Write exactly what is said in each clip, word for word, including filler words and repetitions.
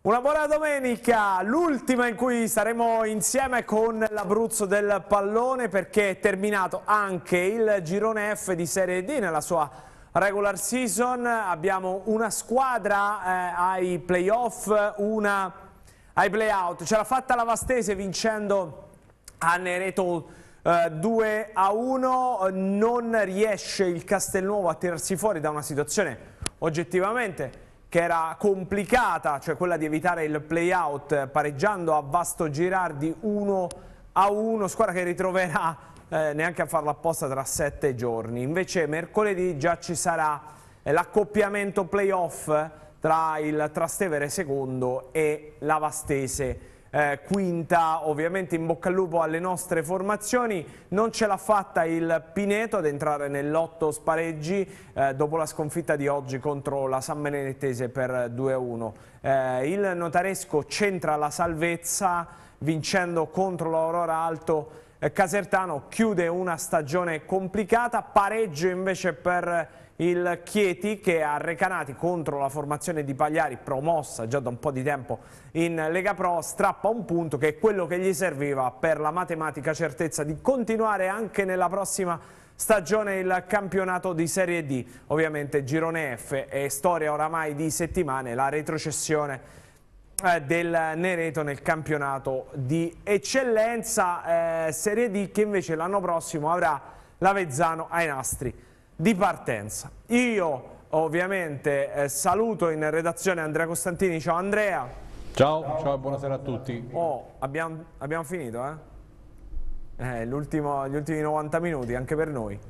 Una buona domenica, l'ultima in cui saremo insieme con l'Abruzzo del pallone, perché è terminato anche il girone F di Serie D nella sua regular season. Abbiamo una squadra eh, ai playoff, una ai playout. Ce l'ha fatta la Vastese vincendo a Nereto eh, due a uno. Non riesce il Castelnuovo a tirarsi fuori da una situazione oggettivamente che era complicata, cioè quella di evitare il play-out, pareggiando a Vasto Girardi uno a uno, squadra che ritroverà eh, neanche a farlo apposta tra sette giorni. Invece mercoledì già ci sarà eh, l'accoppiamento play-off tra il Trastevere secondo e la Vastese eh, quinta. Ovviamente in bocca al lupo alle nostre formazioni. Non ce l'ha fatta il Pineto ad entrare nell'otto spareggi eh, dopo la sconfitta di oggi contro la San Benedettese per due a uno. Eh, il Notaresco centra la salvezza vincendo contro l'Aurora Alto eh, Casertano, chiude una stagione complicata. Pareggio invece per il Chieti, che a Recanati contro la formazione di Pagliari, promossa già da un po' di tempo in Lega Pro, strappa un punto che è quello che gli serviva per la matematica certezza di continuare anche nella prossima stagione il campionato di Serie D. Ovviamente girone F è storia oramai di settimane, la retrocessione eh, del Nereto nel campionato di eccellenza. eh, Serie D che invece l'anno prossimo avrà l'Avezzano ai nastri di partenza. Io ovviamente eh, saluto in redazione Andrea Costantini. Ciao Andrea. Ciao, ciao, ciao e buonasera a tutti. Oh, abbiamo, abbiamo finito, eh? eh gli ultimi novanta minuti anche per noi.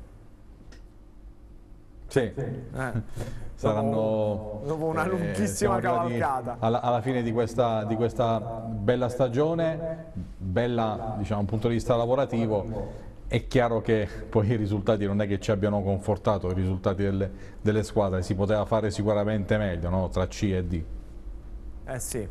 Sì, eh. saranno dopo, dopo una lunghissima eh, cavalcata. Alla, alla fine di questa, di questa bella stagione, bella diciamo da un punto di vista lavorativo. È chiaro che poi i risultati non è che ci abbiano confortato, i risultati delle, delle squadre, si poteva fare sicuramente meglio, no? Tra C e D. Eh sì.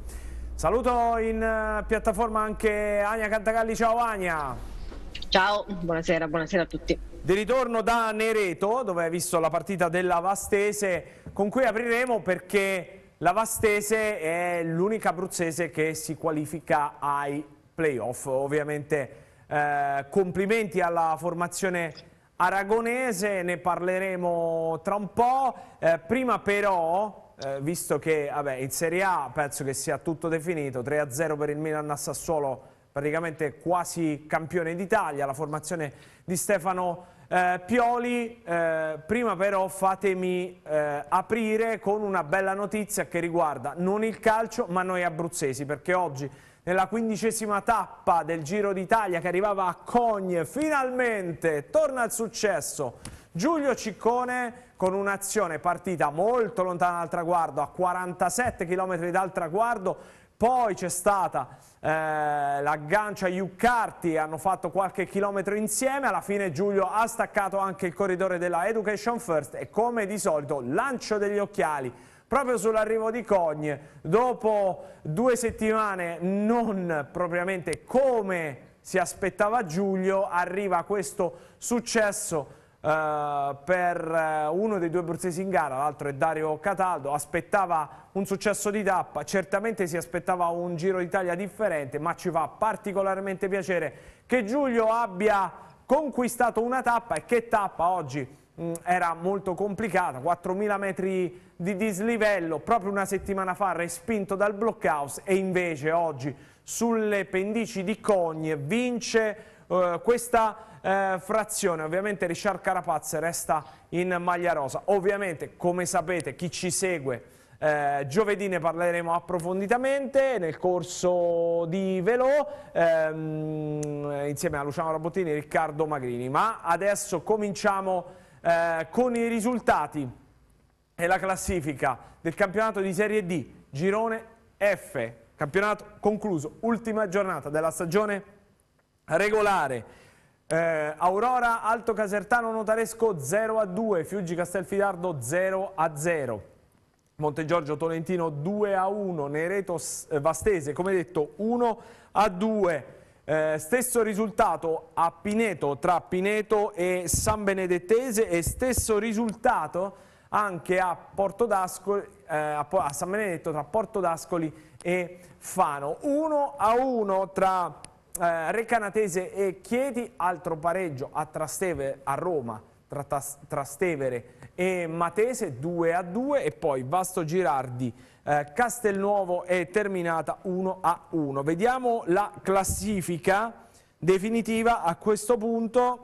Saluto in uh, piattaforma anche Ania Cantagalli. Ciao Ania. Ciao, buonasera, buonasera a tutti. Di ritorno da Nereto, dove hai visto la partita della Vastese, con cui apriremo perché la Vastese è l'unica abruzzese che si qualifica ai playoff. Ovviamente Eh, complimenti alla formazione aragonese, ne parleremo tra un po'. Eh, prima però, eh, visto che vabbè, in Serie A penso che sia tutto definito, tre a zero per il Milan a Sassuolo, praticamente quasi campione d'Italia, la formazione di Stefano eh, Pioli. Eh, prima però fatemi eh, aprire con una bella notizia che riguarda non il calcio ma noi abruzzesi, perché oggi nella quindicesima tappa del Giro d'Italia che arrivava a Cogne, finalmente torna al successo Giulio Ciccone con un'azione partita molto lontana dal traguardo, a quarantasette chilometri dal traguardo. Poi c'è stata eh, l'aggancia Iuccarti, hanno fatto qualche chilometro insieme, alla fine Giulio ha staccato anche il corridore della Education First e come di solito lancio degli occhiali proprio sull'arrivo di Cogne. Dopo due settimane non propriamente come si aspettava Giulio, arriva questo successo eh, per uno dei due abruzzesi in gara, l'altro è Dario Cataldo. Aspettava un successo di tappa, certamente si aspettava un Giro d'Italia differente, ma ci fa particolarmente piacere che Giulio abbia conquistato una tappa. E che tappa oggi? Era molto complicata, quattromila metri di dislivello, proprio una settimana fa respinto dal blockhouse, e invece oggi sulle pendici di Cogne vince eh, questa eh, frazione. Ovviamente Richard Carapaz resta in maglia rosa. Ovviamente, come sapete, chi ci segue, eh, giovedì ne parleremo approfonditamente nel corso di Velò ehm, insieme a Luciano Rabottini e Riccardo Magrini. Ma adesso cominciamo Eh, con i risultati e la classifica del campionato di Serie D, girone F, campionato concluso, ultima giornata della stagione regolare. eh, Aurora Alto Casertano Notaresco zero a due, Fiuggi Castelfidardo zero a zero, Montegiorgio Tolentino due a uno, Nereto Vastese come detto uno a due. Eh, stesso risultato a Pineto tra Pineto e San Benedettese, e stesso risultato anche a, Porto d'Ascoli, eh, a San Benedetto tra Porto d'Ascoli e Fano. uno a uno tra eh, Recanatese e Chieti, altro pareggio a Trastevere, a Roma tra Trastevere e Matese, due a due, e poi Vasto Girardi eh, Castelnuovo è terminata uno a uno. Vediamo la classifica definitiva a questo punto.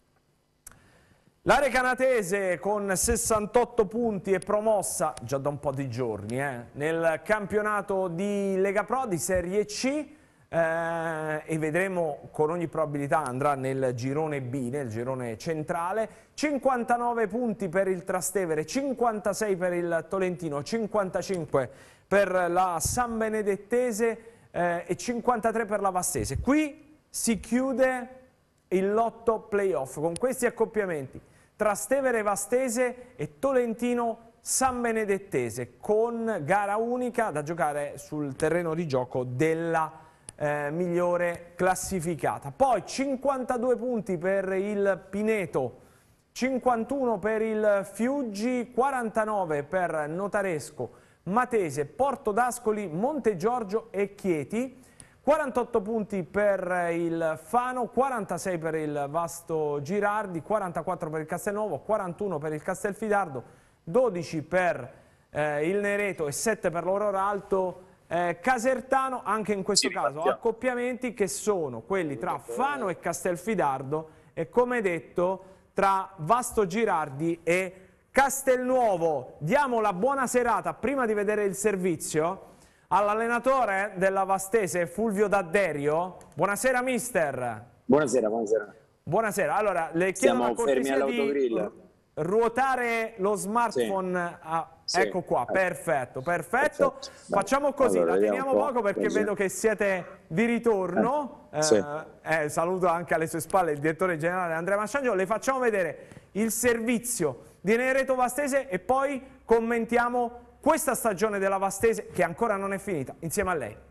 La Recanatese con sessantotto punti è promossa già da un po' di giorni eh, nel campionato di Lega Pro di Serie C eh, e vedremo, con ogni probabilità andrà nel girone B, nel girone centrale. cinquantanove punti per il Trastevere, cinquantasei per il Tolentino, cinquantacinque per la San Benedettese eh, e cinquantatré per la Vastese. Qui si chiude il lotto playoff con questi accoppiamenti: Trastevere Vastese e Tolentino San Benedettese, con gara unica da giocare sul terreno di gioco della eh, migliore classificata. Poi cinquantadue punti per il Pineto, cinquantuno per il Fiuggi, quarantanove per Notaresco, Matese, Porto d'Ascoli, Montegiorgio e Chieti, quarantotto punti per il Fano, quarantasei per il Vasto Girardi, quarantaquattro per il Castelnuovo, quarantuno per il Castelfidardo, dodici per eh, il Nereto e sette per l'Aurora Alto eh, Casertano. Anche in questo caso accoppiamenti che sono quelli tra Fano e Castelfidardo e, come detto, tra Vasto Girardi e Castelnuovo. Diamo la buona serata, prima di vedere il servizio, all'allenatore della Vastese, Fulvio D'Adderio. Buonasera mister. Buonasera, buonasera. Buonasera, allora le chiedo Siamo la cortesia di ruotare lo smartphone. Sì. A... Sì. Ecco qua, perfetto, perfetto. perfetto. Facciamo così, allora, la teniamo poco perché così. Vedo che siete di ritorno. Eh, sì. eh, saluto anche alle sue spalle il direttore generale Andrea Masciangelo. Le facciamo vedere il servizio di Nereto Vastese e poi commentiamo questa stagione della Vastese, che ancora non è finita, insieme a lei.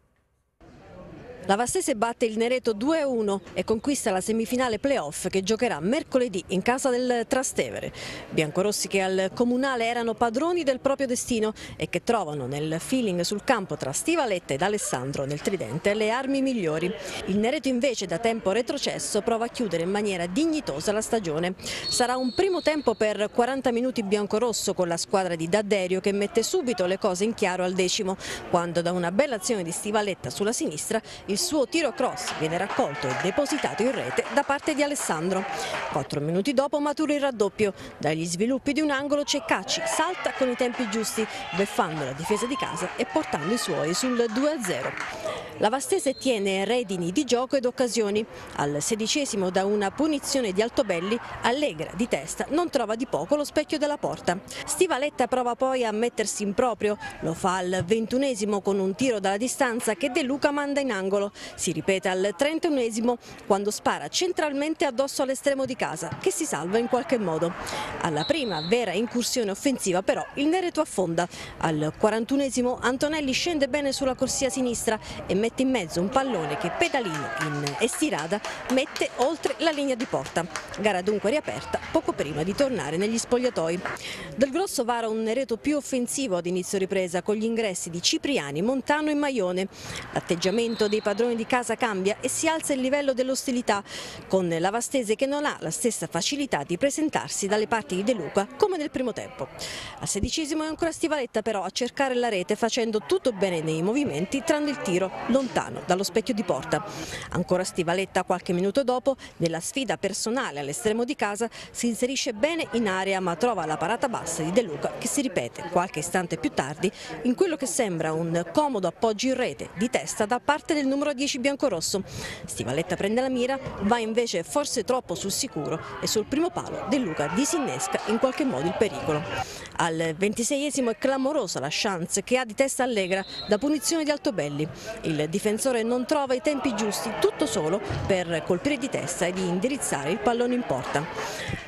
La Vastese batte il Nereto due a uno e conquista la semifinale playoff che giocherà mercoledì in casa del Trastevere. Biancorossi che al Comunale erano padroni del proprio destino e che trovano nel feeling sul campo tra Stivaletta ed Alessandro nel tridente le armi migliori. Il Nereto invece, da tempo retrocesso, prova a chiudere in maniera dignitosa la stagione. Sarà un primo tempo per quaranta minuti biancorosso con la squadra di D'Adderio che mette subito le cose in chiaro al decimo, quando da una bella azione di Stivaletta sulla sinistra il suo tiro cross viene raccolto e depositato in rete da parte di Alessandro. Quattro minuti dopo matura il raddoppio. Dagli sviluppi di un angolo Ceccacci salta con i tempi giusti, beffando la difesa di casa e portando i suoi sul due a zero. La Vastese tiene redini di gioco ed occasioni. Al sedicesimo, da una punizione di Altobelli, Allegra di testa non trova di poco lo specchio della porta. Stivaletta prova poi a mettersi in proprio, lo fa al ventunesimo con un tiro dalla distanza che De Luca manda in angolo. Si ripete al trentunesimo quando spara centralmente addosso all'estremo di casa, che si salva in qualche modo. Alla prima vera incursione offensiva però il Nereto affonda. Al quarantunesimo Antonelli scende bene sulla corsia sinistra e mette in mezzo un pallone che pedalino in estirada mette oltre la linea di porta. Gara dunque riaperta poco prima di tornare negli spogliatoi. Del Grosso vara un Nereto più offensivo ad inizio ripresa con gli ingressi di Cipriani, Montano e Maione. L'atteggiamento dei padroni di casa cambia e si alza il livello dell'ostilità, con la Vastese che non ha la stessa facilità di presentarsi dalle parti di De Luca come nel primo tempo. Al sedicesimo è ancora Stivaletta però a cercare la rete, facendo tutto bene nei movimenti tranne il tiro lontano dallo specchio di porta. Ancora Stivaletta qualche minuto dopo, nella sfida personale all'estremo di casa, si inserisce bene in area ma trova la parata bassa di De Luca che si ripete qualche istante più tardi in quello che sembra un comodo appoggio in rete di testa da parte del numero dieci biancorosso. Stivaletta prende la mira, va invece forse troppo sul sicuro e sul primo palo De Luca disinnesca in qualche modo il pericolo. Al ventiseiesimo è clamorosa la chance che ha di testa Allegra da punizione di Altobelli. Il difensore non trova i tempi giusti, tutto solo, per colpire di testa e di indirizzare il pallone in porta.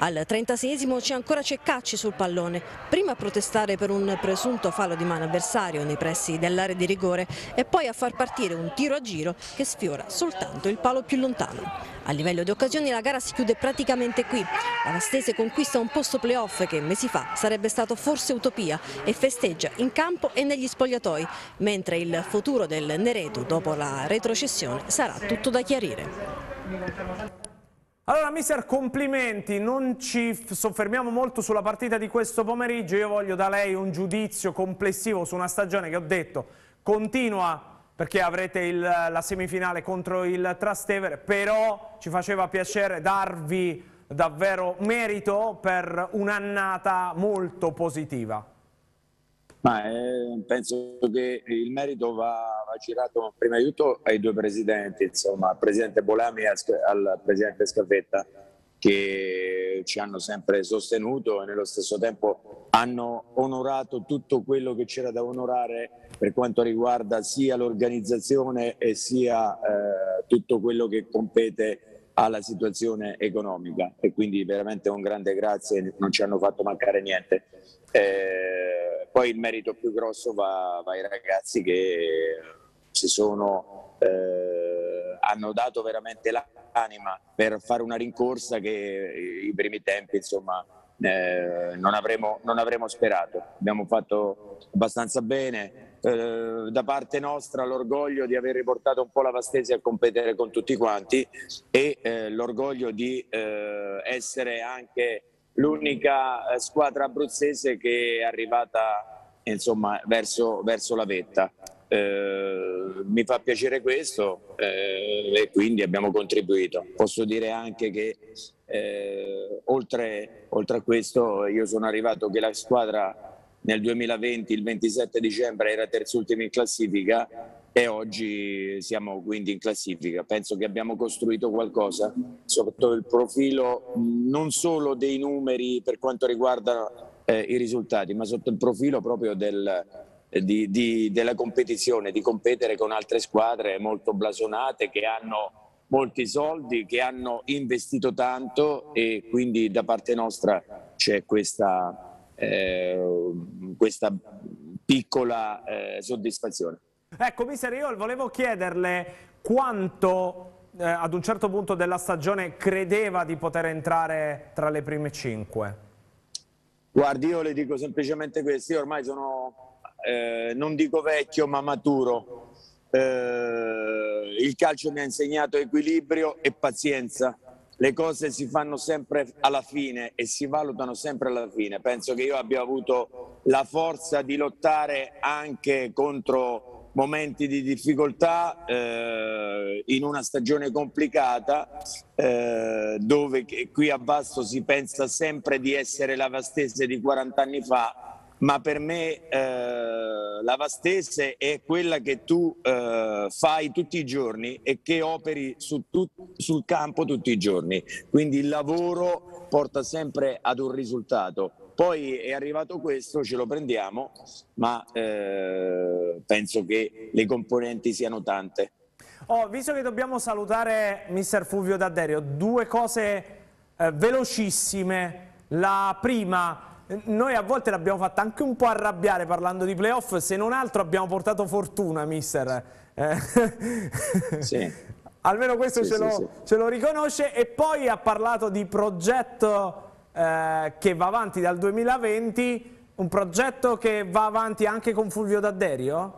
Al trentaseiesimo c'è ancora Ceccacci sul pallone, prima a protestare per un presunto fallo di mano avversario nei pressi dell'area di rigore e poi a far partire un tiro a giro che sfiora soltanto il palo più lontano. A livello di occasioni la gara si chiude praticamente qui. La Vastese conquista un posto playoff che mesi fa sarebbe stato forse utopia e festeggia in campo e negli spogliatoi, mentre il futuro del Nereto dopo la retrocessione sarà tutto da chiarire. Allora mister, complimenti, non ci soffermiamo molto sulla partita di questo pomeriggio, io voglio da lei un giudizio complessivo su una stagione che ho detto continua perché avrete il, la semifinale contro il Trastevere, però ci faceva piacere darvi davvero merito per un'annata molto positiva. Ma eh, penso che il merito va, va girato prima di tutto ai due presidenti, insomma, al presidente Bolami e al presidente Scaffetta, che ci hanno sempre sostenuto e nello stesso tempo hanno onorato tutto quello che c'era da onorare per quanto riguarda sia l'organizzazione e sia eh, tutto quello che compete alla situazione economica, e quindi veramente un grande grazie, non ci hanno fatto mancare niente. Eh, poi il merito più grosso va, va ai ragazzi che si sono, eh, hanno dato veramente l'anima per fare una rincorsa che i primi tempi insomma eh, non, avremo, non avremo sperato. Abbiamo fatto abbastanza bene. Eh, da parte nostra l'orgoglio di aver riportato un po' la Vastese a competere con tutti quanti e eh, l'orgoglio di eh, essere anche l'unica squadra abruzzese che è arrivata insomma verso, verso la vetta. Eh, mi fa piacere questo eh, e quindi abbiamo contribuito. Posso dire anche che eh, oltre, oltre a questo io sono arrivato che la squadra nel duemilaventi, il ventisette dicembre, era terzultima in classifica e oggi siamo quindi in classifica. Penso che abbiamo costruito qualcosa sotto il profilo non solo dei numeri per quanto riguarda eh, i risultati, ma sotto il profilo proprio del, di, di, della competizione, di competere con altre squadre molto blasonate che hanno molti soldi, che hanno investito tanto e quindi da parte nostra c'è questa... Eh, questa piccola eh, soddisfazione. Ecco mister, io volevo chiederle quanto eh, ad un certo punto della stagione credeva di poter entrare tra le prime cinque. Guardi, io le dico semplicemente questo, io ormai sono eh, non dico vecchio ma maturo, eh, il calcio mi ha insegnato equilibrio e pazienza. Le cose si fanno sempre alla fine e si valutano sempre alla fine. Penso che io abbia avuto la forza di lottare anche contro momenti di difficoltà eh, in una stagione complicata eh, dove qui a Vasto si pensa sempre di essere la Vastese di quaranta anni fa, ma per me eh, la Vastese è quella che tu eh, fai tutti i giorni e che operi su tu, sul campo tutti i giorni. Quindi il lavoro porta sempre ad un risultato. Poi è arrivato questo, ce lo prendiamo, ma eh, penso che le componenti siano tante. Oh, visto che dobbiamo salutare mister Fulvio D'Adderio, due cose eh, velocissime. La prima... Noi a volte l'abbiamo fatta anche un po' arrabbiare parlando di playoff, se non altro abbiamo portato fortuna, mister. Eh. Sì. Almeno questo sì, ce, sì, lo, sì. ce lo riconosce. E poi ha parlato di progetto eh, che va avanti dal duemilaventi, un progetto che va avanti anche con Fulvio D'Adderio?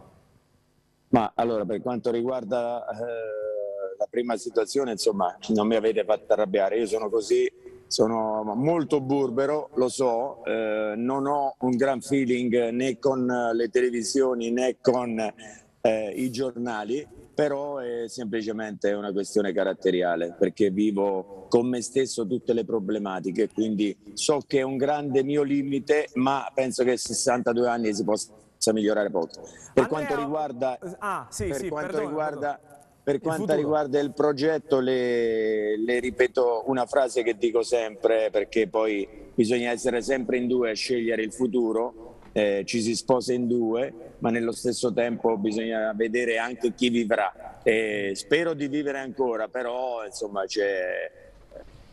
Ma allora, per quanto riguarda eh, la prima situazione, insomma, non mi avete fatto arrabbiare, io sono così. Sono molto burbero, lo so, eh, non ho un gran feeling né con le televisioni né con eh, i giornali, però è semplicemente una questione caratteriale, perché vivo con me stesso tutte le problematiche, quindi so che è un grande mio limite, ma penso che a sessantadue anni si possa migliorare poco. Per Andrea... quanto riguarda... Ah, sì, per sì, quanto perdona, riguarda... perdona. Per quanto riguarda il progetto le, le ripeto una frase che dico sempre, perché poi bisogna essere sempre in due a scegliere il futuro, eh, ci si sposa in due, ma nello stesso tempo bisogna vedere anche chi vivrà. Eh, spero di vivere ancora, però insomma c'è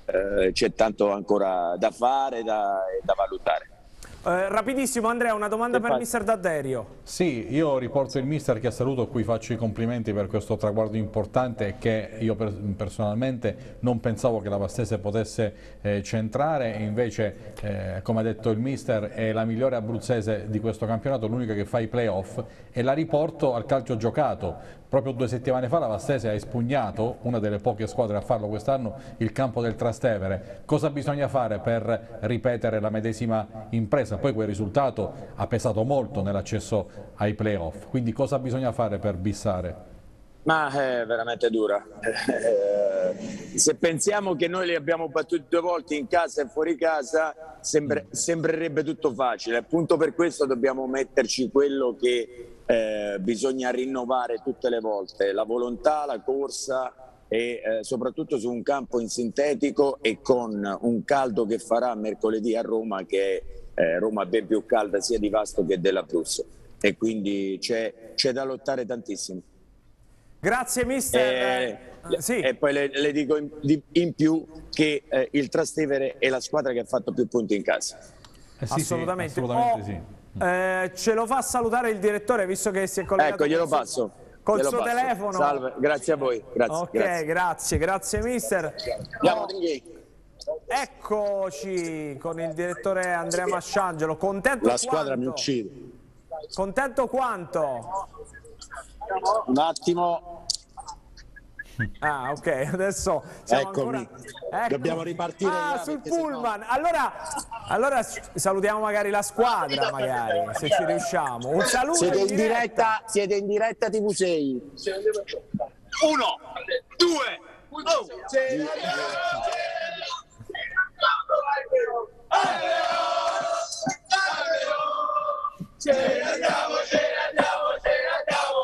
eh, c'è tanto ancora da fare, da, da valutare. Eh, rapidissimo Andrea, una domanda per mister D'Adderio. Sì, io riporto il mister che saluto, a cui faccio i complimenti per questo traguardo importante e che io per, personalmente non pensavo che la Vastese potesse eh, centrare, e invece eh, come ha detto il mister è la migliore abruzzese di questo campionato, l'unica che fa i playoff, e la riporto al calcio giocato. Proprio due settimane fa la Vastese ha espugnato, una delle poche squadre a farlo quest'anno, il campo del Trastevere. Cosa bisogna fare per ripetere la medesima impresa? Poi quel risultato ha pesato molto nell'accesso ai playoff, quindi cosa bisogna fare per bissare? Ma è veramente dura. Se pensiamo che noi li abbiamo battuti due volte in casa e fuori casa, sembra, sembrerebbe tutto facile. Appunto per questo dobbiamo metterci quello che eh, bisogna rinnovare tutte le volte: la volontà, la corsa, e eh, soprattutto su un campo in sintetico e con un caldo che farà mercoledì a Roma, che è eh, Roma ben più calda sia di Vasto che dell'Abruzzo, e quindi c'è da lottare tantissimo. Grazie mister. Eh, eh, sì. E poi le, le dico in, in più che eh, il Trastevere è la squadra che ha fatto più punti in casa. Eh sì, assolutamente, sì, assolutamente oh, sì. Eh, ce lo fa salutare il direttore, visto che si è collegato. Ecco, glielo col passo. Col glielo suo passo. telefono. Salve, grazie a voi. Grazie, ok, grazie, grazie, grazie mister. Andiamo, Eccoci con il direttore Andrea Masciangelo. Contento La squadra quanto? mi uccide. Contento quanto? Un attimo. Ah, ok, adesso siamo Eccomi. ancora... Ecco. Dobbiamo ripartire ah, là, sul perché pullman. sennò- Allora, allora salutiamo magari la squadra, magari, se ci riusciamo. Un saluto Siete in in diretta. diretta, siete in diretta T V sei. Uno, due, oh. Ce ne andiamo, ce ne andiamo, ce ne andiamo,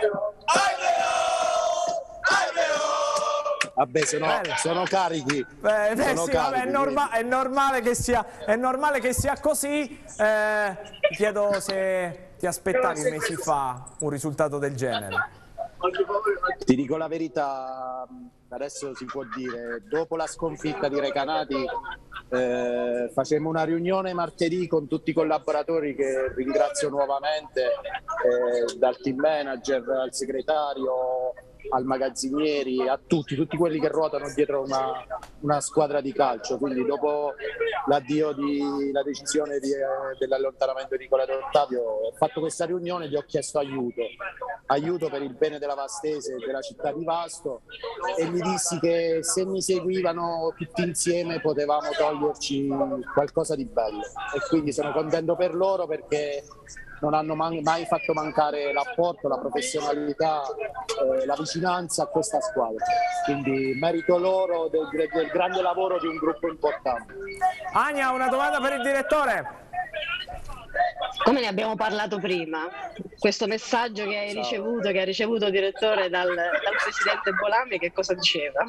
Vabbè, sono, Bello. sono carichi. Beh, beh, sono sì, carichi, vabbè, è, norma- è normale che sia, è normale che sia così. Eh, ti chiedo se ti aspettavi mesi fa un risultato del genere. Ti dico la verità, adesso si può dire, dopo la sconfitta di Recanati eh, facemmo una riunione martedì con tutti i collaboratori, che ringrazio nuovamente, eh, dal team manager al segretario al magazzinieri, a tutti, tutti quelli che ruotano dietro una, una squadra di calcio. Quindi dopo l'addio di la decisione di, eh, dell'allontanamento di Nicola D'Ottavio, ho fatto questa riunione e gli ho chiesto aiuto, aiuto per il bene della Vastese e della città di Vasto, e gli dissi che se mi seguivano tutti insieme potevamo toglierci qualcosa di bello, e quindi sono contento per loro, perché non hanno man- mai fatto mancare l'apporto, la professionalità, eh, la vicinanza a questa squadra. Quindi merito loro del, del grande lavoro di un gruppo importante. Ania, una domanda per il direttore. Come ne abbiamo parlato prima, questo messaggio che hai ricevuto, che ha ricevuto il direttore dal, dal presidente Bolami, che cosa diceva?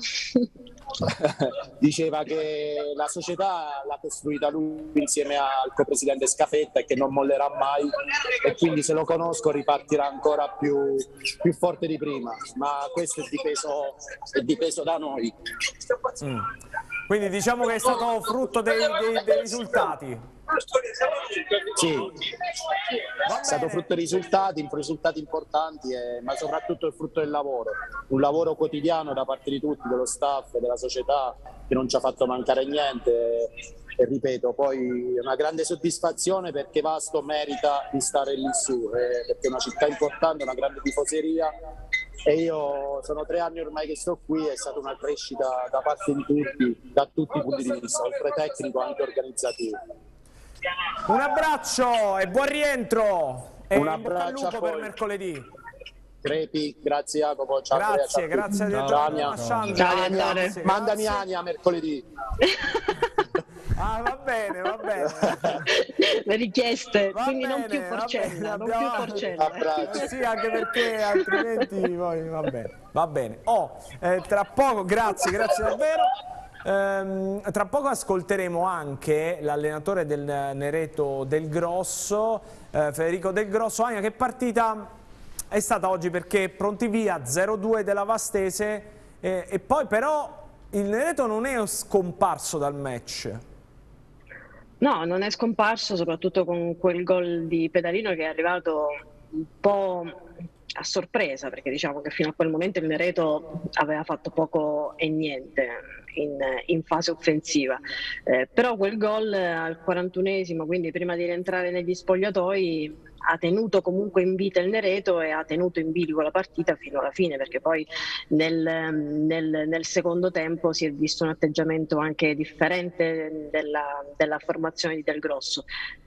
Diceva che la società l'ha costruita lui insieme al copresidente Scafetta e che non mollerà mai, e quindi se lo conosco ripartirà ancora più, più forte di prima, ma questo è dipeso, è dipeso da noi. Mm. Quindi diciamo che è stato frutto dei, dei, dei risultati. Sì, è stato frutto dei risultati, risultati importanti, eh, ma soprattutto il frutto del lavoro, un lavoro quotidiano da parte di tutti, dello staff, della società, che non ci ha fatto mancare niente, e ripeto, poi è una grande soddisfazione perché Vasto merita di stare lì su, eh, perché è una città importante, una grande tifoseria, e io sono tre anni ormai che sto qui, è stata una crescita da parte di tutti, da tutti i punti di vista, oltre tecnico anche organizzativo. Un abbraccio e buon rientro. E Un in bocca al abbraccio lupo a per voi. mercoledì. Crepi, grazie Jacopo, ciao Andrea, Grazie, ciao a grazie tutti. a Ciao, direttore Ania. Masciangelo. Ciao, direttore. Grazie, Mandami grazie. Ania mercoledì. Ah, va bene, va bene. Le richieste, Va quindi non bene, più va Porcella, bene, non più abbiamo- Porcella. Abbraccio. Eh sì, anche perché altrimenti poi va bene. Va bene. Oh, eh, tra poco, grazie, grazie davvero. Ehm, tra poco ascolteremo anche l'allenatore del Nereto Del Grosso, eh, Federico Del Grosso. Ania, che partita è stata oggi? Perché pronti via zero due della Vastese, eh, e poi però il Nereto non è scomparso dal match. No, non è scomparso, soprattutto con quel gol di Pedalino che è arrivato un po' a sorpresa, perché diciamo che fino a quel momento il Nereto aveva fatto poco e niente in, in fase offensiva, eh, però quel gol al quarantunesimo, quindi prima di rientrare negli spogliatoi, ha tenuto comunque in vita il Nereto e ha tenuto in bilico la partita fino alla fine, perché poi nel, nel, nel secondo tempo si è visto un atteggiamento anche differente della, della formazione di Del Grosso.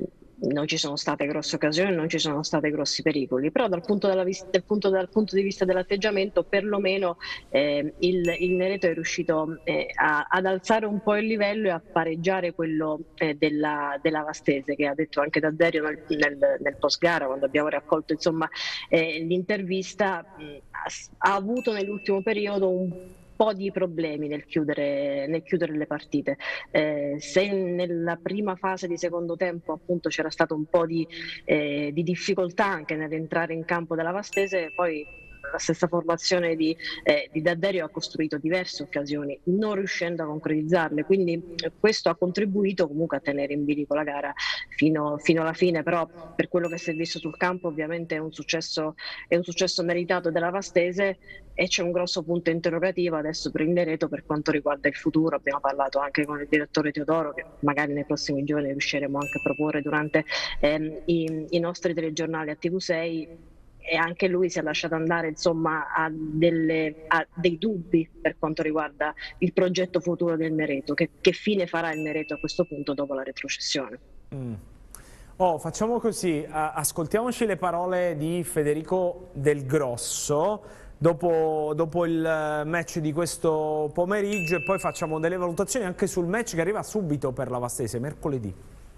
Non ci sono state grosse occasioni, non ci sono stati grossi pericoli, però dal punto, della, del punto, dal punto di vista dell'atteggiamento perlomeno eh, il, il Nereto è riuscito eh, a, ad alzare un po' il livello e a pareggiare quello eh, della, della Vastese, che ha detto anche D'Adderio nel, nel, nel post gara, quando abbiamo raccolto insomma eh, l'intervista, mh, ha, ha avuto nell'ultimo periodo un po' di problemi nel chiudere, nel chiudere le partite. Eh, se nella prima fase di secondo tempo appunto c'era stato un po' di, eh, di difficoltà anche nell'entrare in campo della Vastese, poi la stessa formazione di, eh, di D'Adderio ha costruito diverse occasioni non riuscendo a concretizzarle, quindi eh, questo ha contribuito comunque a tenere in bilico la gara fino, fino alla fine, però per quello che si è visto sul campo ovviamente è un successo, è un successo meritato della Vastese e c'è un grosso punto interrogativo adesso per il Nereto per quanto riguarda il futuro. Abbiamo parlato anche con il direttore Teodoro, che magari nei prossimi giorni riusciremo anche a proporre durante ehm, i, i nostri telegiornali a T V sei, e anche lui si è lasciato andare insomma a, delle, a dei dubbi per quanto riguarda il progetto futuro del Nereto, che, che fine farà il Nereto a questo punto dopo la retrocessione. Mm. Oh, facciamo così, ascoltiamoci le parole di Federico Del Grosso dopo, dopo il match di questo pomeriggio e poi facciamo delle valutazioni anche sul match che arriva subito per la Vastese, mercoledì.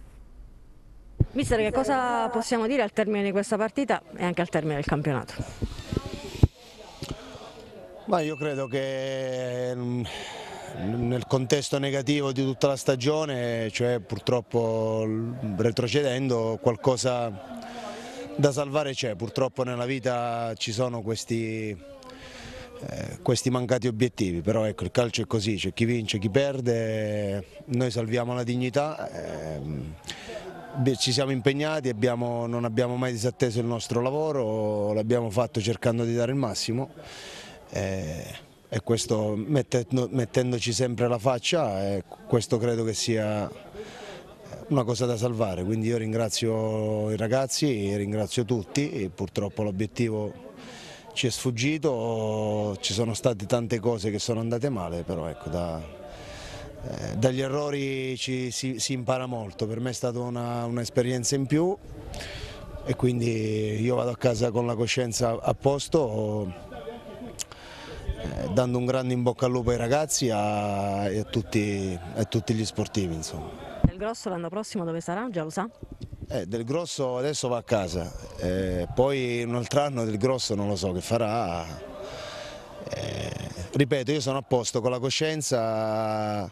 Mister, che cosa possiamo dire al termine di questa partita e anche al termine del campionato? Ma io credo che nel contesto negativo di tutta la stagione, cioè purtroppo retrocedendo, qualcosa da salvare c'è. Purtroppo nella vita ci sono questi, eh, questi mancati obiettivi, però ecco, il calcio è così, c'è chi vince, chi perde, noi salviamo la dignità. Eh, Ci siamo impegnati, abbiamo, non abbiamo mai disatteso il nostro lavoro, l'abbiamo fatto cercando di dare il massimo eh, e questo mettendo, mettendoci sempre la faccia, eh, questo credo che sia una cosa da salvare, quindi io ringrazio i ragazzi, ringrazio tutti, e purtroppo l'obiettivo ci è sfuggito, ci sono state tante cose che sono andate male, però ecco, da... Eh, dagli errori ci, si, si impara molto, per me è stata un'esperienza in più e quindi io vado a casa con la coscienza a posto, eh, dando un grande in bocca al lupo ai ragazzi a, e a tutti, a tutti gli sportivi. Insomma. Del Grosso l'anno prossimo dove sarà? Già lo sa? Eh, Del Grosso adesso va a casa, eh, poi un altro anno Del Grosso non lo so che farà. Eh, ripeto, io sono a posto con la coscienza,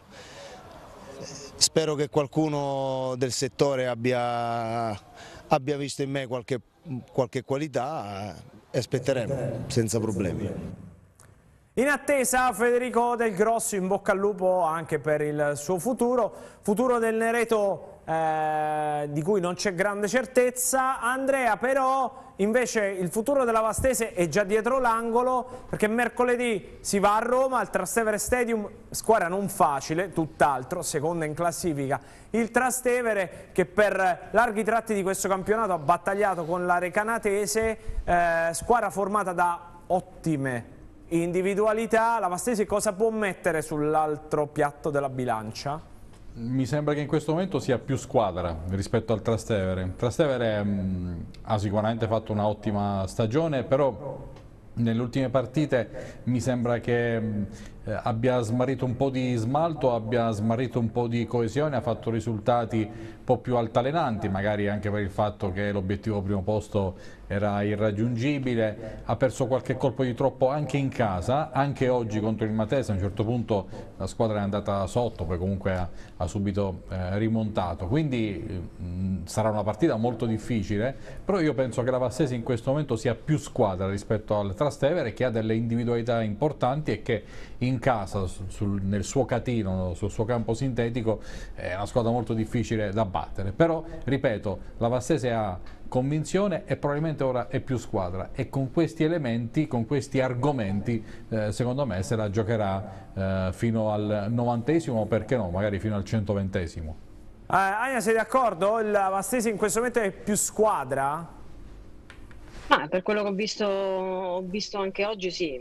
spero che qualcuno del settore abbia, abbia visto in me qualche, qualche qualità e aspetteremo senza problemi. In attesa Federico Del Grosso, in bocca al lupo anche per il suo futuro, futuro del Nereto eh, di cui non c'è grande certezza. Andrea, però invece il futuro della Vastese è già dietro l'angolo, perché mercoledì si va a Roma al Trastevere Stadium, squadra non facile, tutt'altro, seconda in classifica il Trastevere, che per larghi tratti di questo campionato ha battagliato con la Recanatese, eh, squadra formata da ottime individualità. La Vastese cosa può mettere sull'altro piatto della bilancia? Mi sembra che in questo momento sia più squadra rispetto al Trastevere. Il Trastevere mh, ha sicuramente fatto un'ottima stagione, però nelle ultime partite mi sembra che mh, abbia smarrito un po' di smalto, abbia smarrito un po' di coesione, ha fatto risultati un po' più altalenanti, magari anche per il fatto che l'obiettivo primo posto era irraggiungibile, ha perso qualche colpo di troppo anche in casa, anche oggi contro il Matese a un certo punto la squadra è andata sotto, poi comunque ha, ha subito eh, rimontato, quindi mh, sarà una partita molto difficile, però io penso che la Vastese in questo momento sia più squadra rispetto al Trastevere, che ha delle individualità importanti e che in in casa, sul, nel suo catino, sul suo campo sintetico, è una squadra molto difficile da battere. Però, ripeto, la Vastese ha convinzione e probabilmente ora è più squadra, e con questi elementi, con questi argomenti, eh, secondo me se la giocherà eh, fino al novantesimo, perché no, magari fino al centoventesimo. Eh, Ania, sei d'accordo? La Vastese in questo momento è più squadra? Ah, per quello che ho visto, ho visto anche oggi, sì,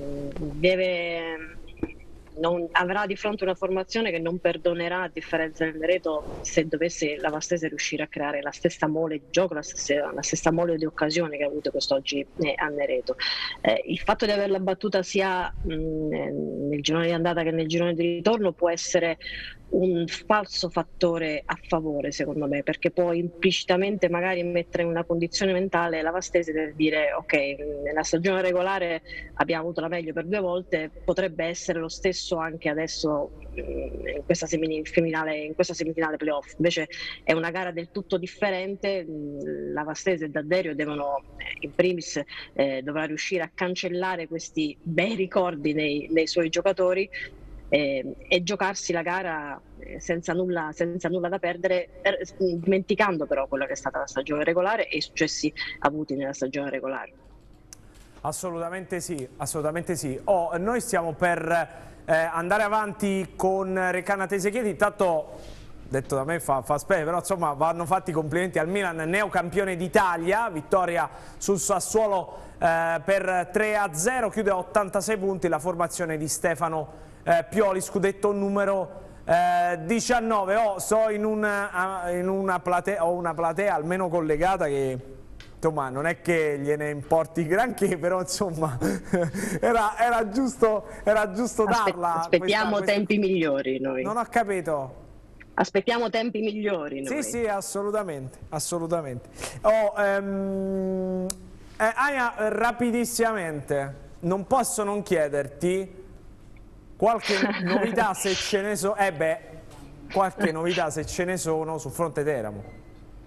deve, non, avrà di fronte una formazione che non perdonerà, a differenza del Nereto, se dovesse la Vastese riuscire a creare la stessa mole di gioco, la stessa, la stessa mole di occasione che ha avuto quest'oggi a Nereto. Eh, il fatto di averla battuta sia mh, nel girone di andata che nel girone di ritorno può essere un falso fattore a favore, secondo me, perché può implicitamente magari mettere in una condizione mentale la Vastese per dire ok, nella stagione regolare abbiamo avuto la meglio per due volte, potrebbe essere lo stesso anche adesso in questa semifinale, in questa semifinale playoff. Invece è una gara del tutto differente, la Vastese e D'Adderio devono, in primis eh, dovrà riuscire a cancellare questi bei ricordi nei, nei suoi giocatori E, e giocarsi la gara senza nulla, senza nulla da perdere, per, dimenticando però quella che è stata la stagione regolare e i successi avuti nella stagione regolare. Assolutamente sì, assolutamente sì. Oh, noi stiamo per eh, andare avanti con Recanati Chieti. Intanto, detto da me fa, fa specie, però insomma vanno fatti i complimenti al Milan, neocampione d'Italia, vittoria sul Sassuolo eh, per tre a zero, chiude a ottantasei punti la formazione di Stefano Eh, Pioli, scudetto numero eh, diciannove. Oh, so in una, in una platea, ho una platea almeno collegata che insomma non è che gliene importi granché, però insomma era, era giusto, era giusto darla. Aspettiamo questa, tempi questa... migliori noi. Non ho capito. Aspettiamo tempi migliori noi. Sì, sì, assolutamente, assolutamente. Oh, ehm, eh, Ania, rapidissimamente, non posso non chiederti qualche novità se ce ne sono, eh beh, qualche novità se ce ne sono sul fronte Teramo.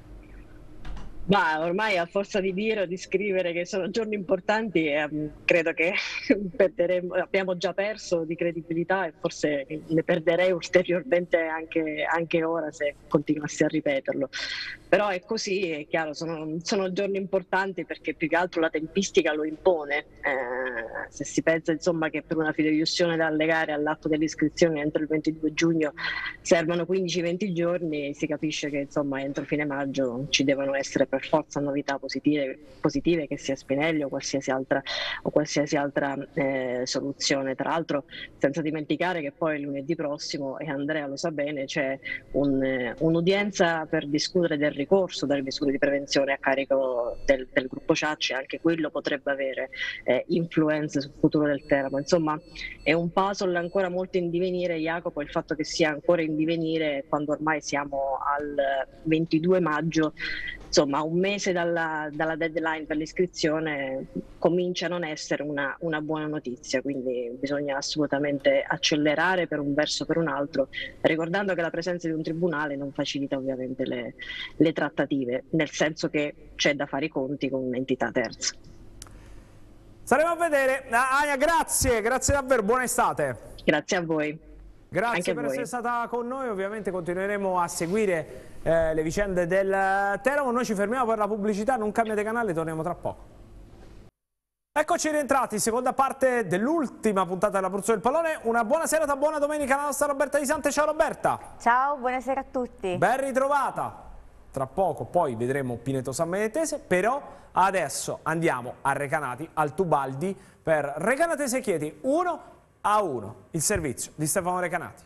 Ma ormai a forza di dire o di scrivere che sono giorni importanti, eh, credo che perderemo, abbiamo già perso di credibilità e forse ne perderei ulteriormente anche, anche ora se continuassi a ripeterlo. Però è così, è chiaro, sono, sono giorni importanti perché più che altro la tempistica lo impone. Eh, se si pensa insomma che per una fideiussione da allegare all'atto dell'iscrizione entro il ventidue giugno servono quindici venti giorni, si capisce che insomma entro fine maggio ci devono essere per forza novità positive, positive che sia Spinelli o qualsiasi altra, o qualsiasi altra eh, soluzione. Tra l'altro senza dimenticare che poi lunedì prossimo, e Andrea lo sa bene, c'è un, eh, un'udienza per discutere del ricorso delle misure di prevenzione a carico del, del gruppo Ciacci, anche quello potrebbe avere eh, influenze sul futuro del Teramo. Insomma è un puzzle ancora molto in divenire, Jacopo, il fatto che sia ancora in divenire quando ormai siamo al ventidue maggio, insomma un mese dalla, dalla deadline per l'iscrizione comincia a non essere una, una buona notizia, quindi bisogna assolutamente accelerare per un verso o per un altro, ricordando che la presenza di un tribunale non facilita ovviamente le, le trattative, nel senso che c'è da fare i conti con un'entità terza. Staremo a vedere. Ania, grazie, grazie davvero, buona estate. Grazie a voi. Grazie Anche per voi. essere stata con noi, ovviamente continueremo a seguire eh, le vicende del Teramo. Noi ci fermiamo per la pubblicità, non cambiate canale, torniamo tra poco. Eccoci rientrati, seconda parte dell'ultima puntata della Pulso del Pallone. Una buona serata, buona domenica alla nostra Roberta Di Sante. Ciao Roberta. Ciao, buonasera a tutti. Ben ritrovata. Tra poco poi vedremo Pineto San Benedetese, però adesso andiamo a Recanati, al Tubaldi, per Recanatese Chieti uno a uno, il servizio di Stefano Recanati.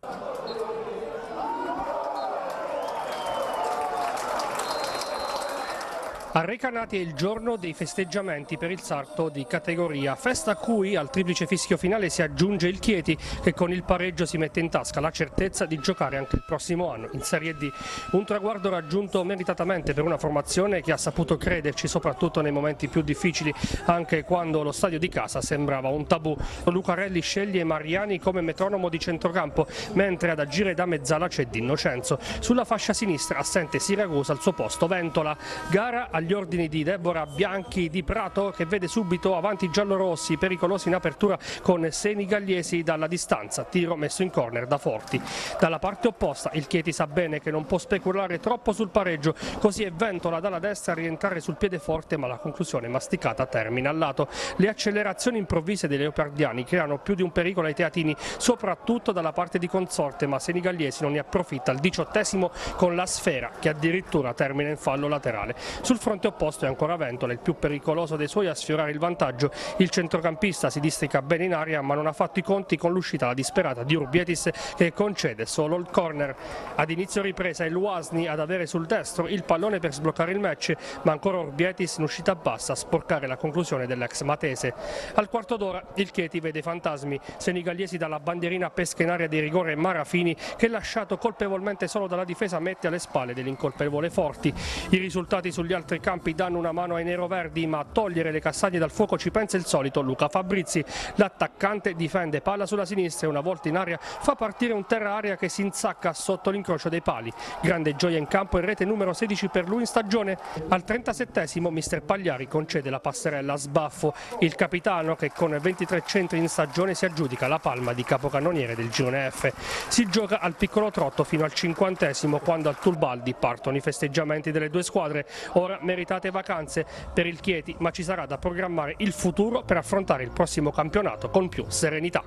A Recanati è il giorno dei festeggiamenti per il salto di categoria, festa a cui al triplice fischio finale si aggiunge il Chieti che con il pareggio si mette in tasca la certezza di giocare anche il prossimo anno in Serie D. Un traguardo raggiunto meritatamente per una formazione che ha saputo crederci soprattutto nei momenti più difficili, anche quando lo stadio di casa sembrava un tabù. Lucarelli sceglie Mariani come metronomo di centrocampo, mentre ad agire da mezzala c'è Di Innocenzo. Sulla fascia sinistra assente Siragusa, al suo posto Ventola. Gara agli agli ordini di Deborah Bianchi di Prato, che vede subito avanti giallorossi, pericolosi in apertura con Senigalliesi dalla distanza, tiro messo in corner da Forti. Dalla parte opposta il Chieti sa bene che non può speculare troppo sul pareggio, così è Ventola dalla destra a rientrare sul piede forte, ma la conclusione masticata termina al lato. Le accelerazioni improvvise dei leopardiani creano più di un pericolo ai teatini, soprattutto dalla parte di Consorte, ma Senigalliesi non ne approfitta al diciottesimo con la sfera che addirittura termina in fallo laterale. Sul fronte opposto è ancora Ventola, il più pericoloso dei suoi a sfiorare il vantaggio. Il centrocampista si districa bene in aria, ma non ha fatto i conti con l'uscita alla disperata di Urbietis, che concede solo il corner. Ad inizio ripresa è Luasni ad avere sul destro il pallone per sbloccare il match, ma ancora Urbietis in uscita bassa a sporcare la conclusione dell'ex Matese. Al quarto d'ora il Chieti vede i fantasmi, Senigalliesi dalla bandierina pesca in area di rigore Marafini, che lasciato colpevolmente solo dalla difesa mette alle spalle dell'incolpevole Forti. I risultati sugli altri campi danno una mano ai neroverdi, ma a togliere le cassagne dal fuoco ci pensa il solito Luca Fabrizi. L'attaccante difende palla sulla sinistra e una volta in aria fa partire un terra-aria che si insacca sotto l'incrocio dei pali. Grande gioia in campo e rete numero sedici per lui in stagione. Al trentasettesimo mister Pagliari concede la passerella a Sbaffo, il capitano che con ventitré centri in stagione si aggiudica la palma di capocannoniere del girone F. Si gioca al piccolo trotto fino al cinquantesimo, quando al Tulbaldi partono i festeggiamenti delle due squadre. Ora meritate vacanze per il Chieti, ma ci sarà da programmare il futuro per affrontare il prossimo campionato con più serenità.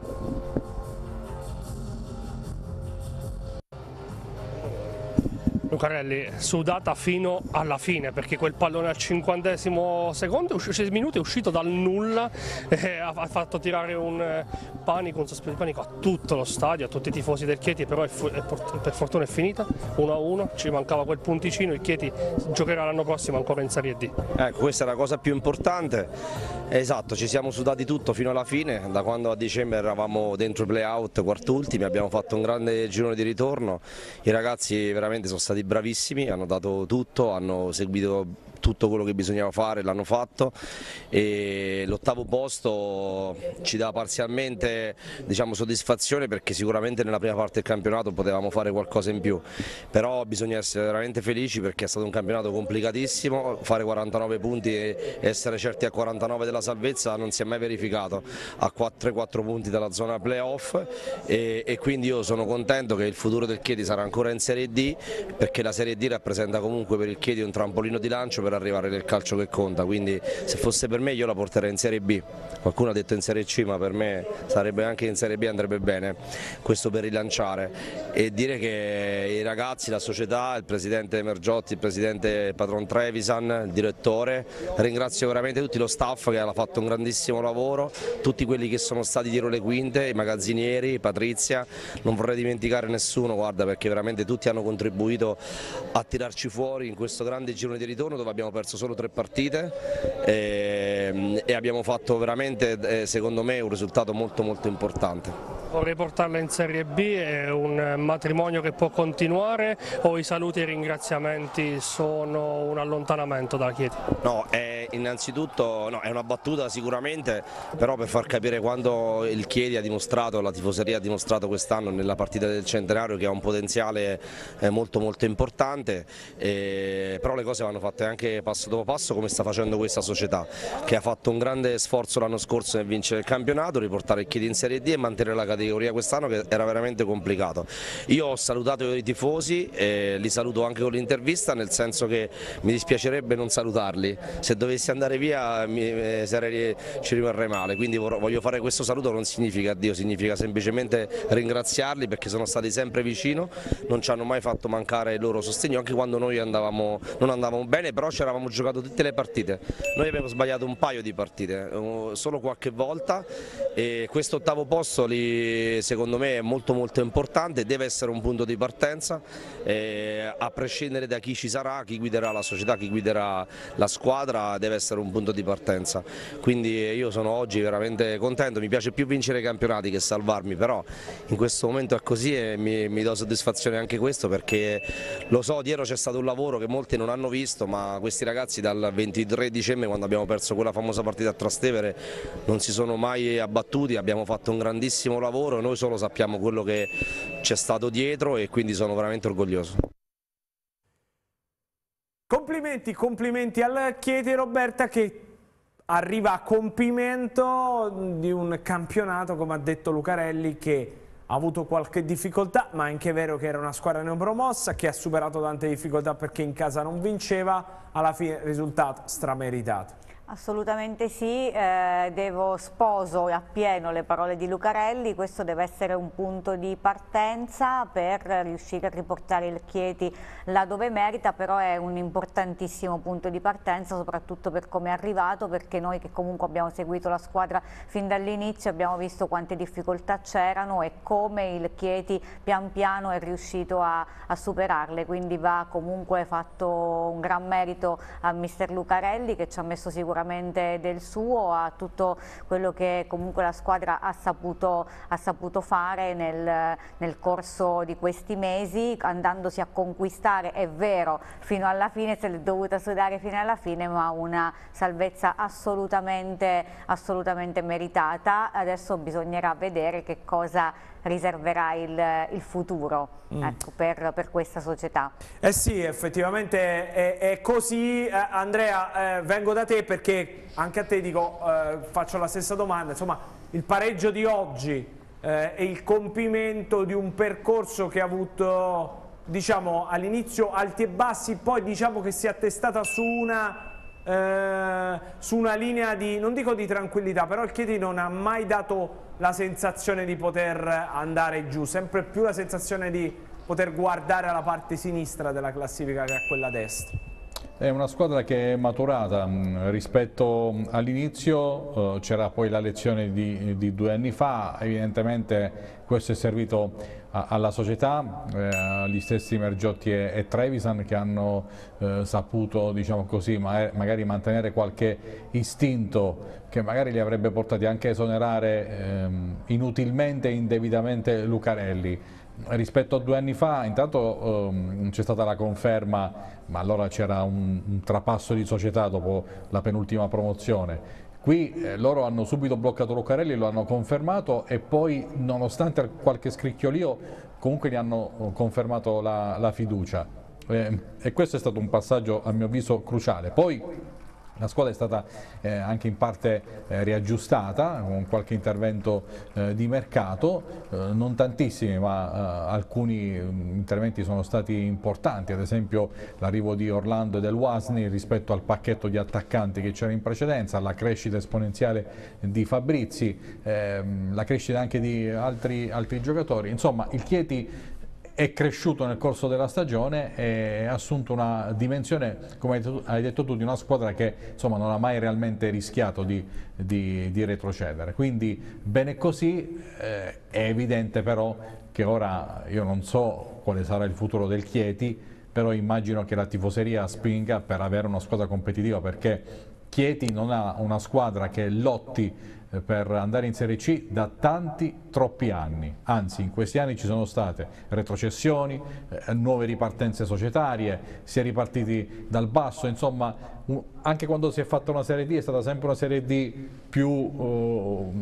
Lucarelli, sudata fino alla fine, perché quel pallone al cinquantesimo secondo, sei minuti, è uscito dal nulla e ha fatto tirare un panico, un sospiro di panico a tutto lo stadio, a tutti i tifosi del Chieti, però è è per fortuna è finita, uno a uno, ci mancava quel punticino, il Chieti giocherà l'anno prossimo ancora in Serie D. Ecco, questa è la cosa più importante, esatto, ci siamo sudati tutto fino alla fine, da quando a dicembre eravamo dentro i play-out quartultimi, abbiamo fatto un grande girone di ritorno, i ragazzi veramente sono stati bravissimi, hanno dato tutto, hanno seguito tutto quello che bisognava fare, l'hanno fatto e l'ottavo posto ci dà parzialmente, diciamo, soddisfazione, perché sicuramente nella prima parte del campionato potevamo fare qualcosa in più, però bisogna essere veramente felici perché è stato un campionato complicatissimo, fare quarantanove punti e essere certi a quarantanove della salvezza non si è mai verificato, a tre quattro punti dalla zona playoff e, e quindi io sono contento che il futuro del Chieti sarà ancora in Serie D, perché la Serie D rappresenta comunque per il Chieti un trampolino di lancio per arrivare nel calcio che conta, quindi se fosse per me io la porterei in Serie B, qualcuno ha detto in Serie C, ma per me sarebbe anche in Serie B, andrebbe bene, questo per rilanciare e dire che i ragazzi, la società, il presidente Mergiotti, il presidente Patron Trevisan, il direttore, ringrazio veramente tutto lo staff che ha fatto un grandissimo lavoro, tutti quelli che sono stati dietro le quinte, i magazzinieri, Patrizia, non vorrei dimenticare nessuno, guarda, perché veramente tutti hanno contribuito a tirarci fuori in questo grande girone di ritorno dove abbiamo perso solo tre partite e, e abbiamo fatto veramente, secondo me, un risultato molto molto importante. Vorrei portarla in Serie B, è un matrimonio che può continuare o i saluti e i ringraziamenti sono un allontanamento dalla Chieti? No, è innanzitutto no, è una battuta sicuramente, però per far capire quando il Chieti ha dimostrato, la tifoseria ha dimostrato quest'anno nella partita del centenario che ha un potenziale molto molto importante, eh, però le cose vanno fatte anche passo dopo passo come sta facendo questa società, che ha fatto un grande sforzo l'anno scorso nel vincere il campionato, riportare il Chieti in Serie D e mantenere la categoria quest'anno, che era veramente complicato. Io ho salutato i tifosi, eh, li saluto anche con l'intervista, nel senso che mi dispiacerebbe non salutarli, se dovessi andare via mi, eh, sarei, ci rimarrei male, quindi voglio fare questo saluto, non significa addio, significa semplicemente ringraziarli perché sono stati sempre vicino, non ci hanno mai fatto mancare il loro sostegno anche quando noi andavamo, non andavamo bene, però ci eravamo giocato tutte le partite, noi abbiamo sbagliato un paio di partite, solo qualche volta, e questo ottavo posto li secondo me è molto molto importante, deve essere un punto di partenza, eh, a prescindere da chi ci sarà, chi guiderà la società, chi guiderà la squadra, deve essere un punto di partenza, quindi io sono oggi veramente contento, mi piace più vincere i campionati che salvarmi, però in questo momento è così e mi, mi do soddisfazione anche questo, perché lo so, dietro c'è stato un lavoro che molti non hanno visto, ma questi ragazzi dal ventitré dicembre, quando abbiamo perso quella famosa partita a Trastevere, non si sono mai abbattuti, abbiamo fatto un grandissimo lavoro, noi solo sappiamo quello che c'è stato dietro e quindi sono veramente orgoglioso. Complimenti, complimenti al Chieti, Roberta, che arriva a compimento di un campionato, come ha detto Lucarelli, che ha avuto qualche difficoltà, ma è anche vero che era una squadra neopromossa, che ha superato tante difficoltà perché in casa non vinceva, alla fine risultato strameritato. Assolutamente sì, eh, devo sposo appieno le parole di Lucarelli, questo deve essere un punto di partenza per riuscire a riportare il Chieti là dove merita, però è un importantissimo punto di partenza soprattutto per come è arrivato, perché noi che comunque abbiamo seguito la squadra fin dall'inizio abbiamo visto quante difficoltà c'erano e come il Chieti pian piano è riuscito a, a superarle, quindi va comunque fatto un gran merito a mister Lucarelli, che ci ha messo sicuramente del suo, a tutto quello che comunque la squadra ha saputo, ha saputo fare nel, nel corso di questi mesi, andandosi a conquistare, è vero, fino alla fine, se l'è dovuta sudare fino alla fine, ma una salvezza assolutamente, assolutamente meritata. Adesso bisognerà vedere che cosa riserverà il, il futuro mm. ecco, per, per questa società. Eh sì, effettivamente è, è così. eh, Andrea, eh, vengo da te perché anche a te dico, eh, faccio la stessa domanda, insomma il pareggio di oggi eh, è il compimento di un percorso che ha avuto, diciamo, all'inizio alti e bassi, poi diciamo che si è attestata su una Eh, su una linea di, non dico di tranquillità, però il Chieti non ha mai dato la sensazione di poter andare giù, sempre più la sensazione di poter guardare alla parte sinistra della classifica che a quella destra. È una squadra che è maturata rispetto all'inizio, eh, c'era poi la lezione di, di due anni fa, evidentemente questo è servito a, alla società, eh, agli stessi Mergiotti e, e Trevisan che hanno eh, saputo, diciamo così, ma, magari mantenere qualche istinto che magari li avrebbe portati anche a esonerare eh, inutilmente e indebitamente Lucarelli. Rispetto a due anni fa intanto um, c'è stata la conferma, ma allora c'era un, un trapasso di società dopo la penultima promozione. Qui eh, loro hanno subito bloccato Lucarelli, lo hanno confermato e poi nonostante qualche scricchiolio comunque gli hanno confermato la, la fiducia eh, e questo è stato un passaggio a mio avviso cruciale. Poi la squadra è stata eh, anche in parte eh, riaggiustata con qualche intervento eh, di mercato, eh, non tantissimi ma eh, alcuni interventi sono stati importanti, ad esempio l'arrivo di Orlando e del Wasni rispetto al pacchetto di attaccanti che c'era in precedenza, la crescita esponenziale di Fabrizi, ehm, la crescita anche di altri, altri giocatori, insomma il Chieti è cresciuto nel corso della stagione e ha assunto una dimensione, come hai detto tu, di una squadra che insomma non ha mai realmente rischiato di, di, di retrocedere. Quindi bene così, eh, è evidente però che ora io non so quale sarà il futuro del Chieti, però immagino che la tifoseria spinga per avere una squadra competitiva, perché Chieti non ha una squadra che lotti per andare in Serie C da tanti, troppi anni, anzi in questi anni ci sono state retrocessioni, eh, nuove ripartenze societarie, si è ripartiti dal basso, insomma un, anche quando si è fatta una Serie D è stata sempre una Serie D più uh,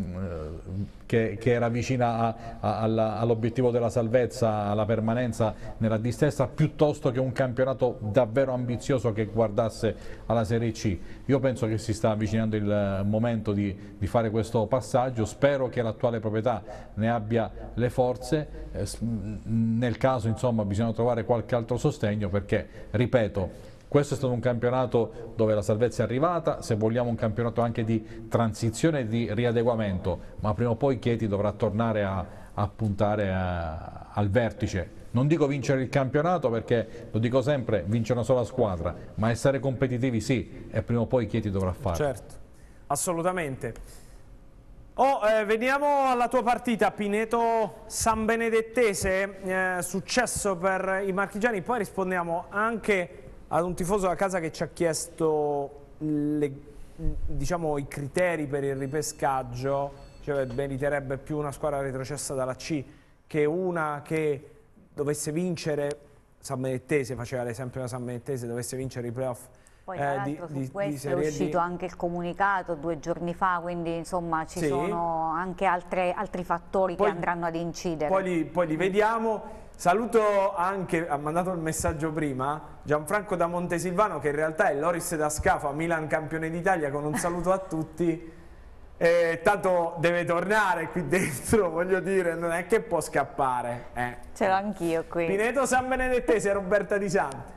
che, che era vicina all'obiettivo della salvezza, alla permanenza nella distesa, piuttosto che un campionato davvero ambizioso che guardasse alla Serie C. Io penso che si sta avvicinando il momento di, di fare questo passaggio, spero che l'attuale proprietà ne abbia le forze, eh, nel caso insomma bisogna trovare qualche altro sostegno, perché ripeto, questo è stato un campionato dove la salvezza è arrivata, se vogliamo un campionato anche di transizione e di riadeguamento, ma prima o poi Chieti dovrà tornare a, a puntare a, al vertice. Non dico vincere il campionato, perché lo dico sempre, vince una sola squadra, ma essere competitivi sì, e prima o poi Chieti dovrà farlo. Certo, assolutamente. Oh, eh, veniamo alla tua partita, Pineto San Benedettese, eh, successo per i marchigiani, poi rispondiamo anche ad un tifoso da casa che ci ha chiesto le, diciamo, i criteri per il ripescaggio, cioè meriterebbe più una squadra retrocessa dalla C che una che dovesse vincere, San Benedettese, faceva l'esempio da San Benedettese, dovesse vincere i playoff. Poi tra l'altro eh, su questo è uscito D. anche il comunicato due giorni fa, quindi insomma ci sì. sono anche altre, altri fattori poi, che andranno ad incidere. Poi li, poi li vediamo. Saluto anche, ha mandato il messaggio prima, Gianfranco da Montesilvano, che in realtà è Loris da Scafa, Milan campione d'Italia, con un saluto a tutti. E tanto deve tornare qui dentro, voglio dire, non è che può scappare. Eh. Ce l'ho anch'io qui. Pineto San Benedettese, Roberta Di Santi.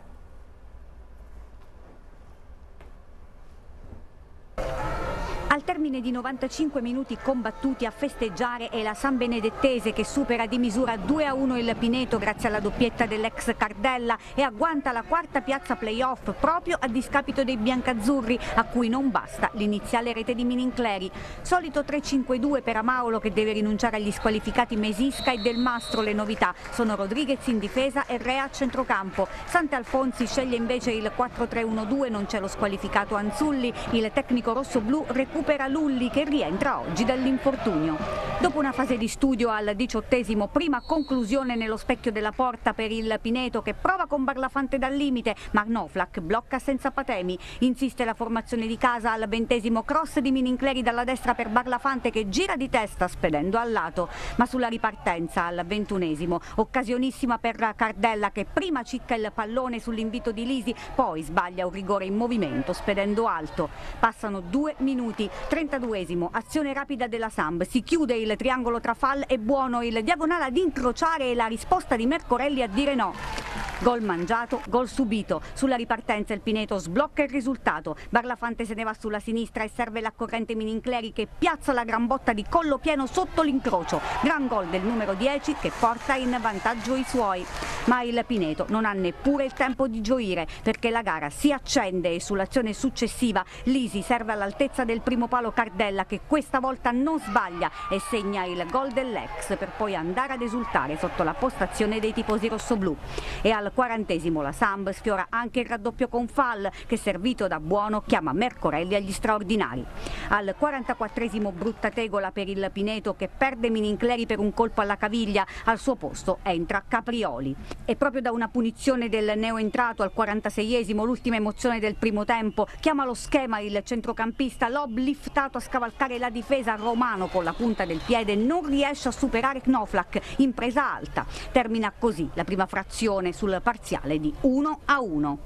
Al termine di novantacinque minuti combattuti, a festeggiare è la San Benedettese, che supera di misura due a uno il Pineto grazie alla doppietta dell'ex Cardella e agguanta la quarta piazza playoff proprio a discapito dei biancazzurri, a cui non basta l'iniziale rete di Minincleri. Solito tre cinque due per Amaolo, che deve rinunciare agli squalificati Mesisca e Del Mastro. Le novità sono Rodriguez in difesa e Rea a centrocampo. Sant'Alfonsi sceglie invece il quattro tre uno due, non c'è lo squalificato Anzulli. Il tecnico rossoblu recupera Recupera Lulli, che rientra oggi dall'infortunio. Dopo una fase di studio al diciottesimo, prima conclusione nello specchio della porta per il Pineto, che prova con Barlafante dal limite, ma Knoflach blocca senza patemi. Insiste la formazione di casa al ventesimo, cross di Minincleri dalla destra per Barlafante, che gira di testa spedendo al lato. Ma sulla ripartenza al ventunesimo, occasionissima per Cardella, che prima cicca il pallone sull'invito di Lisi, poi sbaglia un rigore in movimento spedendo alto. Passano due minuti. trentaduesimo, azione rapida della Samb, si chiude il triangolo tra Fall e Buono, il diagonale ad incrociare e la risposta di Mercorelli a dire no. Gol mangiato, gol subito. Sulla ripartenza il Pineto sblocca il risultato. Barlafante se ne va sulla sinistra e serve la corrente Minincleri, che piazza la gran botta di collo pieno sotto l'incrocio. Gran gol del numero dieci, che porta in vantaggio i suoi. Ma il Pineto non ha neppure il tempo di gioire, perché la gara si accende e sull'azione successiva Lisi serve all'altezza del primo palo Cardella, che questa volta non sbaglia e segna il gol dell'ex, per poi andare ad esultare sotto la postazione dei tifosi rossoblù. E al quarantesimo la Samb sfiora anche il raddoppio con Fall, che servito da Buono chiama Mercorelli agli straordinari. Al quarantaquattresimo brutta tegola per il Pineto, che perde Minincleri per un colpo alla caviglia. Al suo posto entra Caprioli. E proprio da una punizione del neoentrato al quarantaseiesimo, l'ultima emozione del primo tempo, chiama lo schema il centrocampista, lob liftato a scavalcare la difesa. Romano con la punta del piede non riesce a superare Knoflach in presa alta. Termina così la prima frazione sul parziale di uno a uno.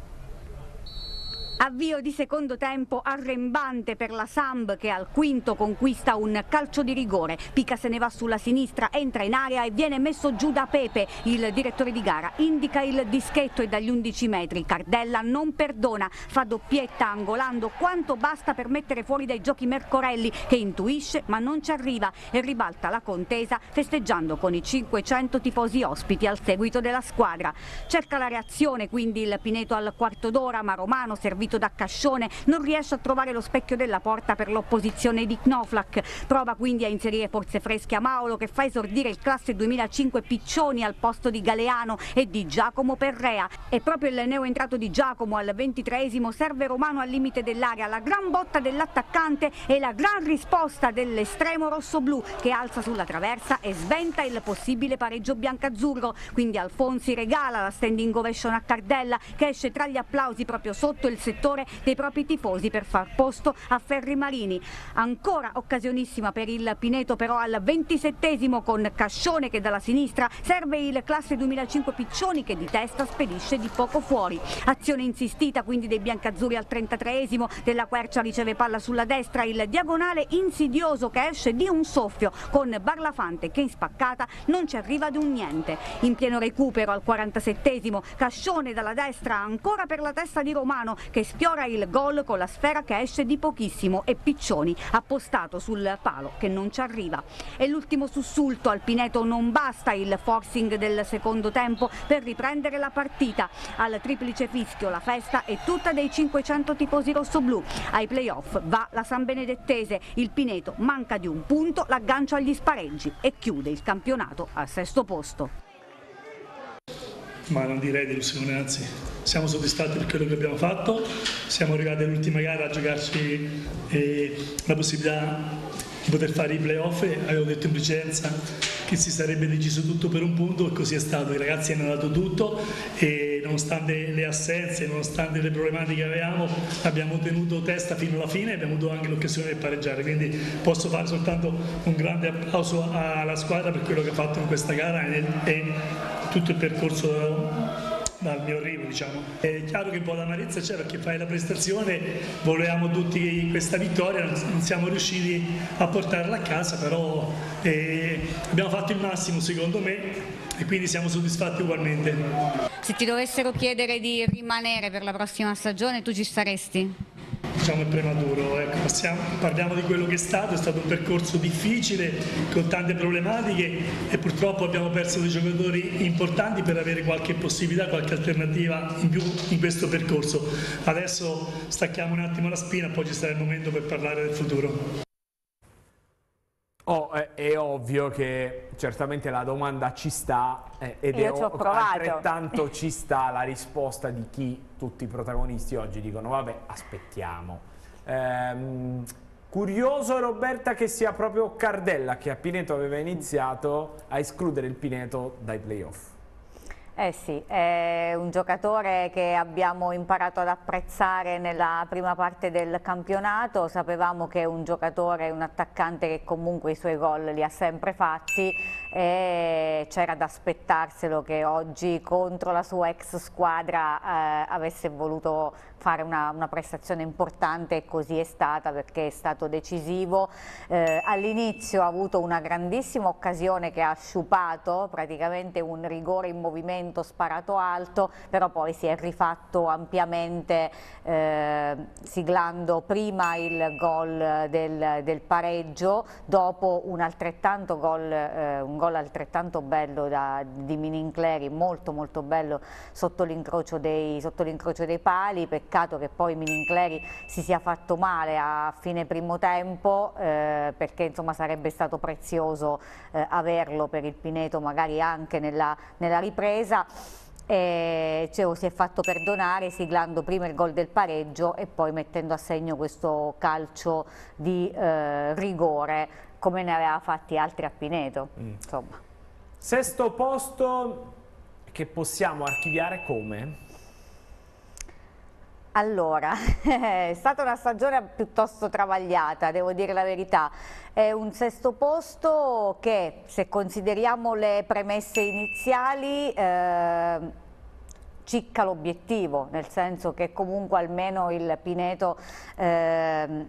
Avvio di secondo tempo arrembante per la Samb, che al quinto conquista un calcio di rigore. Pica se ne va sulla sinistra, entra in area e viene messo giù da Pepe. Il direttore di gara indica il dischetto e dagli undici metri Cardella non perdona, fa doppietta angolando quanto basta per mettere fuori dai giochi Mercorelli, che intuisce ma non ci arriva e ribalta la contesa festeggiando con i cinquecento tifosi ospiti al seguito della squadra. Cerca la reazione quindi il Pineto al quarto d'ora, ma Romano, servito da Cascione, non riesce a trovare lo specchio della porta per l'opposizione di Knoflach. Prova quindi a inserire forze fresche a Mauro, che fa esordire il classe duemilacinque Piccioni al posto di Galeano e di Giacomo Perrea. E proprio il neoentrato di Giacomo al ventitreesimo serve Romano al limite dell'area, la gran botta dell'attaccante e la gran risposta dell'estremo rossoblù, che alza sulla traversa e sventa il possibile pareggio biancazzurro. Quindi Alfonsi regala la standing ovation a Cardella, che esce tra gli applausi proprio sotto il settore dei propri tifosi per far posto a Ferri Marini. Ancora occasionissima per il Pineto però al ventisettesimo, con Cascione che dalla sinistra serve il classe duemilacinque Piccioni, che di testa spedisce di poco fuori. Azione insistita quindi dei biancazzurri al trentatreesimo, Della Quercia riceve palla sulla destra, il diagonale insidioso che esce di un soffio con Barlafante che in spaccata non ci arriva ad un niente. In pieno recupero al quarantasettesimo Cascione dalla destra ancora per la testa di Romano, che sfiora il gol con la sfera che esce di pochissimo e Piccioni appostato sul palo che non ci arriva. E l'ultimo sussulto, al Pineto non basta il forcing del secondo tempo per riprendere la partita. Al triplice fischio la festa è tutta dei cinquecento tifosi rossoblù. Ai playoff va la San Benedettese, il Pineto manca di un punto, l'aggancio agli spareggi e chiude il campionato al sesto posto. Ma non direi delusione, anzi siamo soddisfatti per quello che abbiamo fatto, siamo arrivati all'ultima gara a giocarci eh, la possibilità di poter fare i playoff e avevo detto in precedenza che si sarebbe deciso tutto per un punto e così è stato. I ragazzi hanno dato tutto e nonostante le assenze, nonostante le problematiche che avevamo, abbiamo tenuto testa fino alla fine e abbiamo avuto anche l'occasione di pareggiare, quindi posso fare soltanto un grande applauso alla squadra per quello che ha fatto in questa gara e, e tutto il percorso dal mio arrivo, diciamo. È chiaro che un po' d'amarezza c'è perché fai la prestazione, volevamo tutti questa vittoria, non siamo riusciti a portarla a casa, però eh, abbiamo fatto il massimo secondo me e quindi siamo soddisfatti ugualmente. Se ti dovessero chiedere di rimanere per la prossima stagione, tu ci staresti? Diciamo è prematuro, ecco, passiamo, parliamo di quello che è stato, è stato un percorso difficile con tante problematiche e purtroppo abbiamo perso dei giocatori importanti per avere qualche possibilità, qualche alternativa in più in questo percorso. Adesso stacchiamo un attimo la spina, poi ci sarà il momento per parlare del futuro. Oh, è, è ovvio che certamente la domanda ci sta eh, ed Io è ci ho provato. altrettanto ci sta la risposta di chi tutti i protagonisti oggi dicono vabbè aspettiamo. Ehm, curioso Roberta che sia proprio Cardella che a Pineto aveva iniziato a escludere il Pineto dai playoff. Eh sì, è un giocatore che abbiamo imparato ad apprezzare nella prima parte del campionato, sapevamo che è un giocatore, un attaccante che comunque i suoi gol li ha sempre fatti e c'era da aspettarselo che oggi contro la sua ex squadra eh, avesse voluto fare una, una prestazione importante e così è stata perché è stato decisivo. Eh, all'inizio ha avuto una grandissima occasione che ha sciupato, praticamente un rigore in movimento sparato alto, però poi si è rifatto ampiamente eh, siglando prima il gol del, del pareggio, dopo un altrettanto gol, eh, un gol altrettanto bello da, di Minincleri, molto molto bello sotto l'incrocio dei, sotto l'incrocio dei pali. Peccato che poi Minincleri si sia fatto male a fine primo tempo eh, perché insomma sarebbe stato prezioso eh, averlo per il Pineto magari anche nella, nella ripresa. E cioè, si è fatto perdonare siglando prima il gol del pareggio e poi mettendo a segno questo calcio di eh, rigore come ne aveva fatti altri a Pineto. Mm. Insomma. Sesto posto che possiamo archiviare come? Allora, è stata una stagione piuttosto travagliata, devo dire la verità. È un sesto posto che, se consideriamo le premesse iniziali, eh, cicca l'obiettivo, nel senso che comunque almeno il Pineto, eh,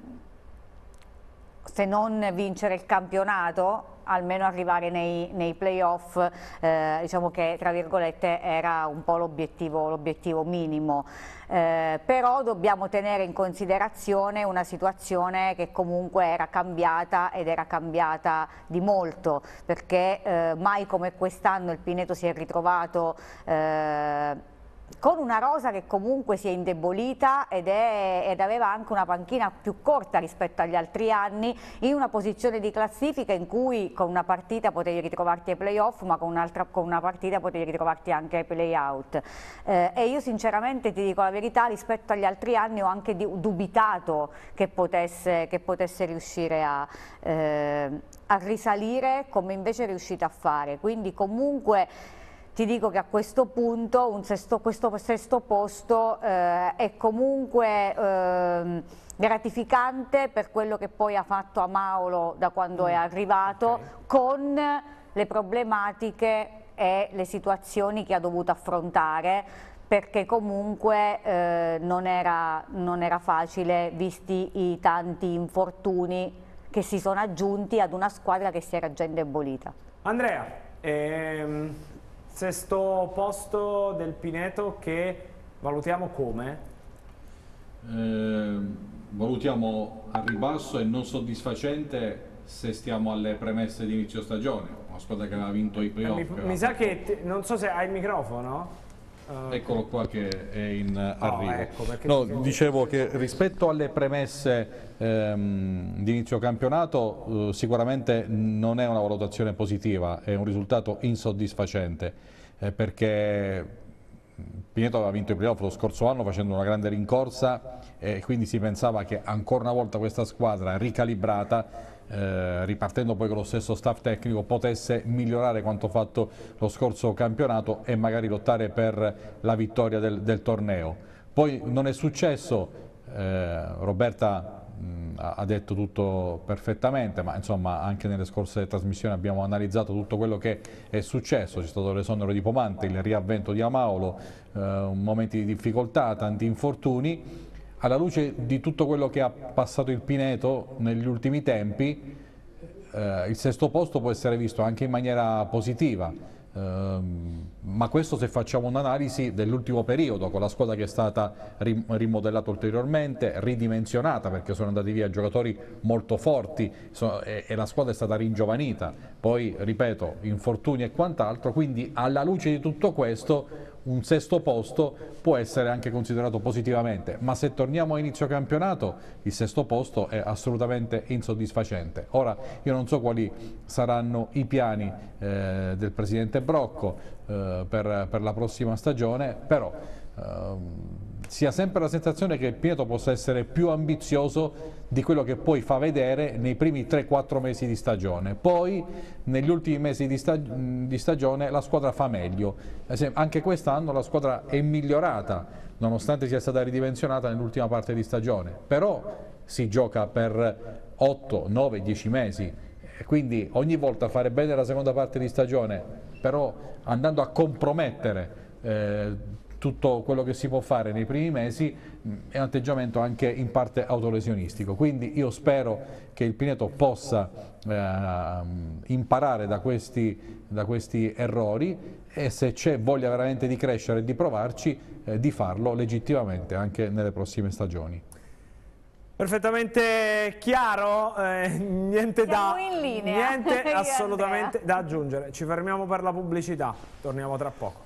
se non vincere il campionato, almeno arrivare nei, nei playoff, eh, diciamo che tra virgolette era un po' l'obiettivo l'obiettivo minimo. Eh, però dobbiamo tenere in considerazione una situazione che comunque era cambiata ed era cambiata di molto, perché eh, mai come quest'anno il Pineto si è ritrovato eh, con una rosa che comunque si è indebolita ed, è, ed aveva anche una panchina più corta rispetto agli altri anni, in una posizione di classifica in cui con una partita potevi ritrovarti ai playoff, ma con, un'altra, con una partita potevi ritrovarti anche ai play-out. Eh, e io sinceramente ti dico la verità, rispetto agli altri anni ho anche di, dubitato che potesse, che potesse riuscire a, eh, a risalire come invece è riuscita a fare. Quindi comunque ti dico che a questo punto un sesto, questo sesto posto eh, è comunque eh, gratificante per quello che poi ha fatto Amaolo da quando mm. è arrivato, okay. con le problematiche e le situazioni che ha dovuto affrontare, perché comunque eh, non era, non era facile visti i tanti infortuni che si sono aggiunti ad una squadra che si era già indebolita. Andrea, ehm... sesto posto del Pineto che valutiamo come? Eh, valutiamo a ribasso e non soddisfacente se stiamo alle premesse di inizio stagione. Una squadra che aveva vinto i playoff. Mi, mi sa che, te, non so se hai il microfono. Uh, Eccolo qua che è in arrivo. Oh, ecco, no, dicevo che rispetto alle premesse ehm, di inizio campionato eh, sicuramente non è una valutazione positiva, è un risultato insoddisfacente eh, perché Pineto aveva vinto i playoff lo scorso anno facendo una grande rincorsa e quindi si pensava che ancora una volta questa squadra ricalibrata, Eh, ripartendo poi con lo stesso staff tecnico, potesse migliorare quanto fatto lo scorso campionato e magari lottare per la vittoria del, del torneo. Poi non è successo, eh, Roberta mh, ha detto tutto perfettamente, ma insomma anche nelle scorse trasmissioni abbiamo analizzato tutto quello che è successo. C'è stato l'esonero di Pomante, il riavvento di Amaolo, eh, momenti di difficoltà, tanti infortuni. Alla luce di tutto quello che ha passato il Pineto negli ultimi tempi, eh, il sesto posto può essere visto anche in maniera positiva. Uh, ma questo se facciamo un'analisi dell'ultimo periodo, con la squadra che è stata rim rimodellata ulteriormente, ridimensionata perché sono andati via giocatori molto forti so, e, e la squadra è stata ringiovanita, poi ripeto infortuni e quant'altro, quindi alla luce di tutto questo un sesto posto può essere anche considerato positivamente, ma se torniamo a inizio campionato il sesto posto è assolutamente insoddisfacente. Ora io non so quali saranno i piani eh, del presidente Brocco eh, per, per la prossima stagione, però eh, si ha sempre la sensazione che il Pineto possa essere più ambizioso di quello che poi fa vedere nei primi tre quattro mesi di stagione. Poi negli ultimi mesi di, stag di stagione la squadra fa meglio. Anche quest'anno la squadra è migliorata, nonostante sia stata ridimensionata nell'ultima parte di stagione. Però si gioca per otto, nove, dieci mesi. Quindi ogni volta fare bene la seconda parte di stagione, però andando a compromettere eh, tutto quello che si può fare nei primi mesi è un atteggiamento anche in parte autolesionistico, quindi io spero che il Pineto possa eh, imparare da questi, da questi errori e se c'è voglia veramente di crescere e di provarci, eh, di farlo legittimamente anche nelle prossime stagioni. Perfettamente chiaro, eh, niente, da, in linea. niente assolutamente da aggiungere. Ci fermiamo per la pubblicità, torniamo tra poco.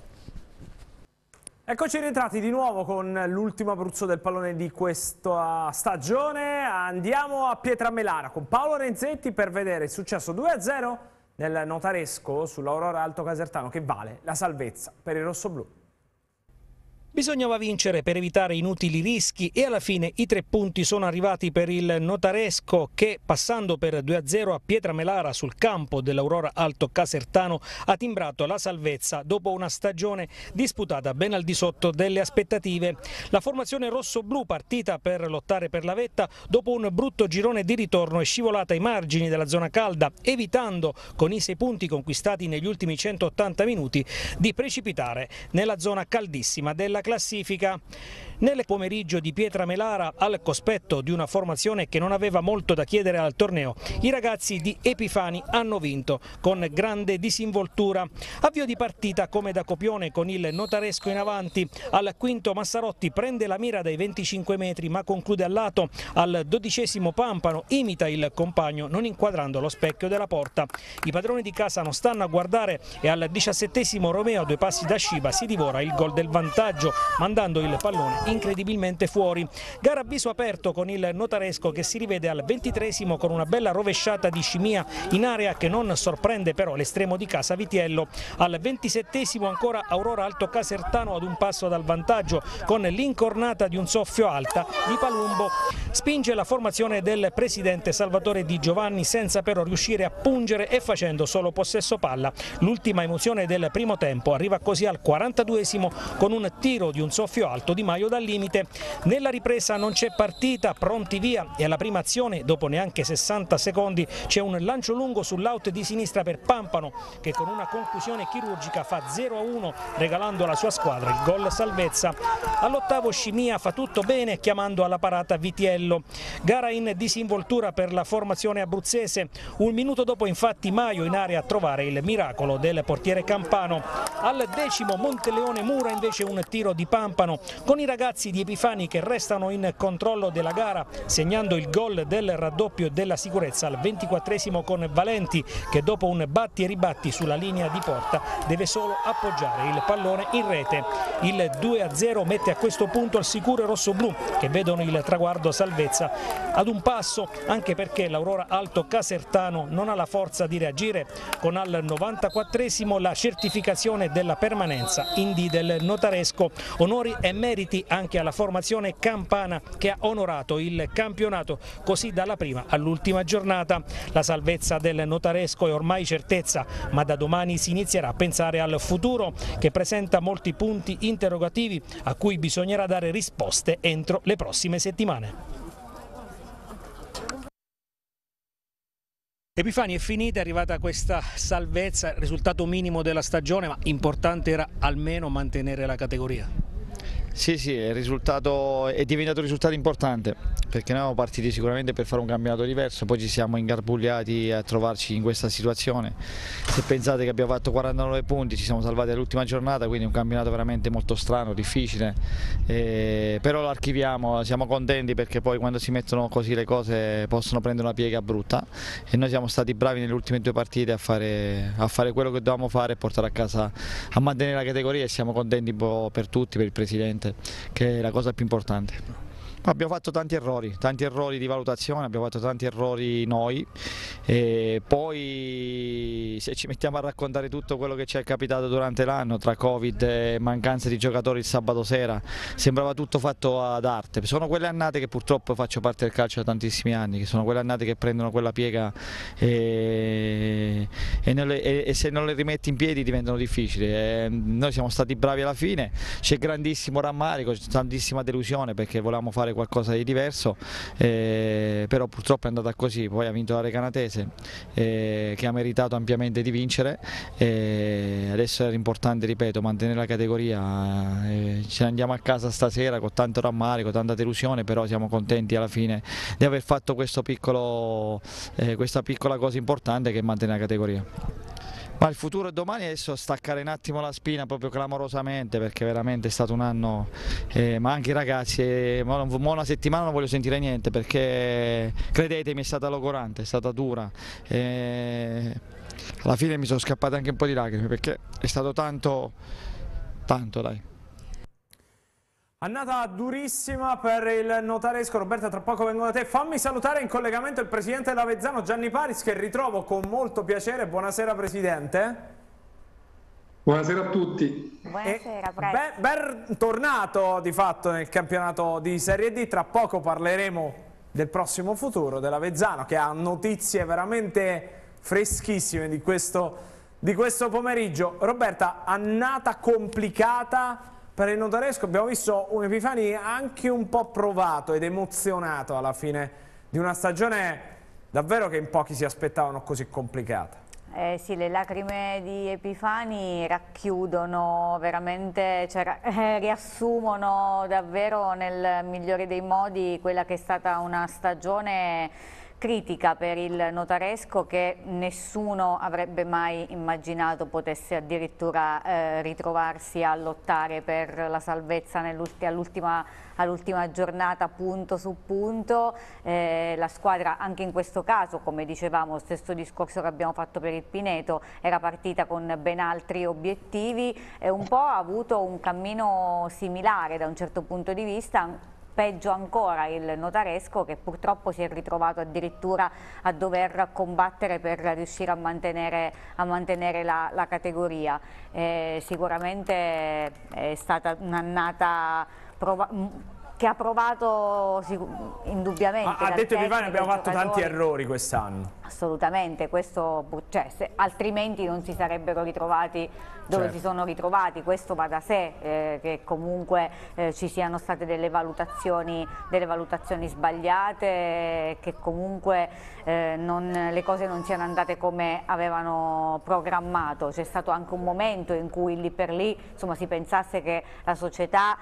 Eccoci rientrati di nuovo con l'ultimo Abruzzo del pallone di questa stagione. Andiamo a Pietramelara con Paolo Renzetti per vedere il successo due a zero nel Notaresco sull'Aurora Alto Casertano, che vale la salvezza per il rossoblù. Bisognava vincere per evitare inutili rischi e alla fine i tre punti sono arrivati per il Notaresco che, passando per due a zero a Pietramelara sul campo dell'Aurora Alto Casertano, ha timbrato la salvezza dopo una stagione disputata ben al di sotto delle aspettative. La formazione rossoblù, partita per lottare per la vetta, dopo un brutto girone di ritorno è scivolata ai margini della zona calda, evitando, con i sei punti conquistati negli ultimi centottanta minuti, di precipitare nella zona caldissima della classifica. Nel pomeriggio di Pietramelara, al cospetto di una formazione che non aveva molto da chiedere al torneo, i ragazzi di Epifani hanno vinto con grande disinvoltura. Avvio di partita come da copione con il Notaresco in avanti. Al quinto Massarotti prende la mira dai venticinque metri ma conclude al lato. Al dodicesimo Pampano imita il compagno non inquadrando lo specchio della porta. I padroni di casa non stanno a guardare e al diciassettesimo Romeo a due passi da Sciba si divora il gol del vantaggio mandando il pallone incredibilmente fuori. Gara a viso aperto con il Notaresco che si rivede al ventitreesimo con una bella rovesciata di Scimia in area che non sorprende però l'estremo di casa Vitiello. Al ventisettesimo ancora Aurora Alto Casertano ad un passo dal vantaggio con l'incornata di un soffio alta di Palumbo. Spinge la formazione del presidente Salvatore Di Giovanni senza però riuscire a pungere e facendo solo possesso palla. L'ultima emozione del primo tempo arriva così al quarantaduesimo con un tiro di un soffio alto di Maio dal limite. Nella ripresa non c'è partita, pronti via e alla prima azione dopo neanche sessanta secondi c'è un lancio lungo sull'out di sinistra per Pampano che con una conclusione chirurgica fa zero a uno regalando alla sua squadra il gol salvezza. All'ottavo Scimia fa tutto bene chiamando alla parata Vitiello. Gara in disinvoltura per la formazione abruzzese. Un minuto dopo infatti Maio in area a trovare il miracolo del portiere Campano. Al decimo Monteleone Mura invece un tiro di Pampano con i ragazzi di Epifani che restano in controllo della gara segnando il gol del raddoppio della sicurezza al ventiquattresimo con Valenti che dopo un batti e ribatti sulla linea di porta deve solo appoggiare il pallone in rete. Il due a zero mette a questo punto al sicuro i rossoblù che vedono il traguardo salvezza ad un passo anche perché l'Aurora Alto Casertano non ha la forza di reagire con al novantaquattresimo la certificazione della permanenza in D del Notaresco. Onori e meriti anche alla formazione campana che ha onorato il campionato così dalla prima all'ultima giornata. La salvezza del Notaresco è ormai certezza, ma da domani si inizierà a pensare al futuro che presenta molti punti interrogativi a cui bisognerà dare risposte entro le prossime settimane. Epifani, è finita, è arrivata questa salvezza, risultato minimo della stagione, ma importante era almeno mantenere la categoria. Sì, sì, il risultato è diventato un risultato importante, perché noi siamo partiti sicuramente per fare un campionato diverso, poi ci siamo ingarbugliati a trovarci in questa situazione. Se pensate che abbiamo fatto quarantanove punti, ci siamo salvati all'ultima giornata, quindi un campionato veramente molto strano, difficile, eh, però lo archiviamo, siamo contenti perché poi quando si mettono così le cose possono prendere una piega brutta e noi siamo stati bravi nelle ultime due partite a fare, a fare quello che dovevamo fare e portare a casa, a mantenere la categoria, e siamo contenti un po' per tutti, per il Presidente, che è la cosa più importante. Abbiamo fatto tanti errori, tanti errori di valutazione, abbiamo fatto tanti errori noi, e poi se ci mettiamo a raccontare tutto quello che ci è capitato durante l'anno, tra Covid e mancanza di giocatori il sabato sera, sembrava tutto fatto ad arte. Sono quelle annate che purtroppo faccio parte del calcio da tantissimi anni, che sono quelle annate che prendono quella piega e, e, le, e, e se non le rimetti in piedi diventano difficili. E noi siamo stati bravi alla fine, c'è grandissimo rammarico, c'è tantissima delusione perché volevamo fare qualcosa di diverso, eh, però purtroppo è andata così. Poi ha vinto la Recanatese, eh, che ha meritato ampiamente di vincere, e adesso era importante, ripeto, mantenere la categoria. Eh, ce ne andiamo a casa stasera con tanto rammarico, tanta delusione, però siamo contenti alla fine di aver fatto questo piccolo, eh, questa piccola cosa importante che è mantenere la categoria. Ma il futuro è domani, adesso staccare un attimo la spina proprio clamorosamente, perché veramente è stato un anno, eh, ma anche i ragazzi, eh, mo una settimana non voglio sentire niente, perché credetemi è stata logorante, è stata dura, eh, alla fine mi sono scappate anche un po' di lacrime perché è stato tanto, tanto dai. Annata durissima per il notaresco. Roberta, tra poco vengo da te. Fammi salutare in collegamento il presidente dell'Avezzano, Gianni Paris, che ritrovo con molto piacere. Buonasera Presidente. Buonasera a tutti. Buonasera, ben, ben tornato di fatto nel campionato di Serie D. Tra poco parleremo del prossimo futuro dell'Avezzano, che ha notizie veramente freschissime di questo, di questo pomeriggio. Roberta, annata complicata per il notaresco. Abbiamo visto un Epifani anche un po' provato ed emozionato alla fine di una stagione davvero che in pochi si aspettavano così complicata. Eh sì, le lacrime di Epifani racchiudono veramente, cioè, eh, riassumono davvero nel migliore dei modi quella che è stata una stagione critica per il notaresco, che nessuno avrebbe mai immaginato potesse addirittura eh, ritrovarsi a lottare per la salvezza all'ultima all'ultima giornata, punto su punto. Eh, la squadra anche in questo caso, come dicevamo, stesso discorso che abbiamo fatto per il Pineto, era partita con ben altri obiettivi e un po' ha avuto un cammino similare da un certo punto di vista. Peggio ancora il notaresco, che purtroppo si è ritrovato addirittura a dover combattere per riuscire a mantenere, a mantenere la, la categoria. Eh, sicuramente è stata un'annata che ha provato indubbiamente. Ha detto Epifani, abbiamo fatto tanti errori quest'anno. Assolutamente, questo, cioè, se, altrimenti non si sarebbero ritrovati dove certo. si sono ritrovati. Questo va da sé, eh, che comunque eh, ci siano state delle valutazioni, delle valutazioni sbagliate, che comunque eh, non, le cose non siano andate come avevano programmato. C'è stato anche un momento in cui lì per lì, insomma, si pensasse che la società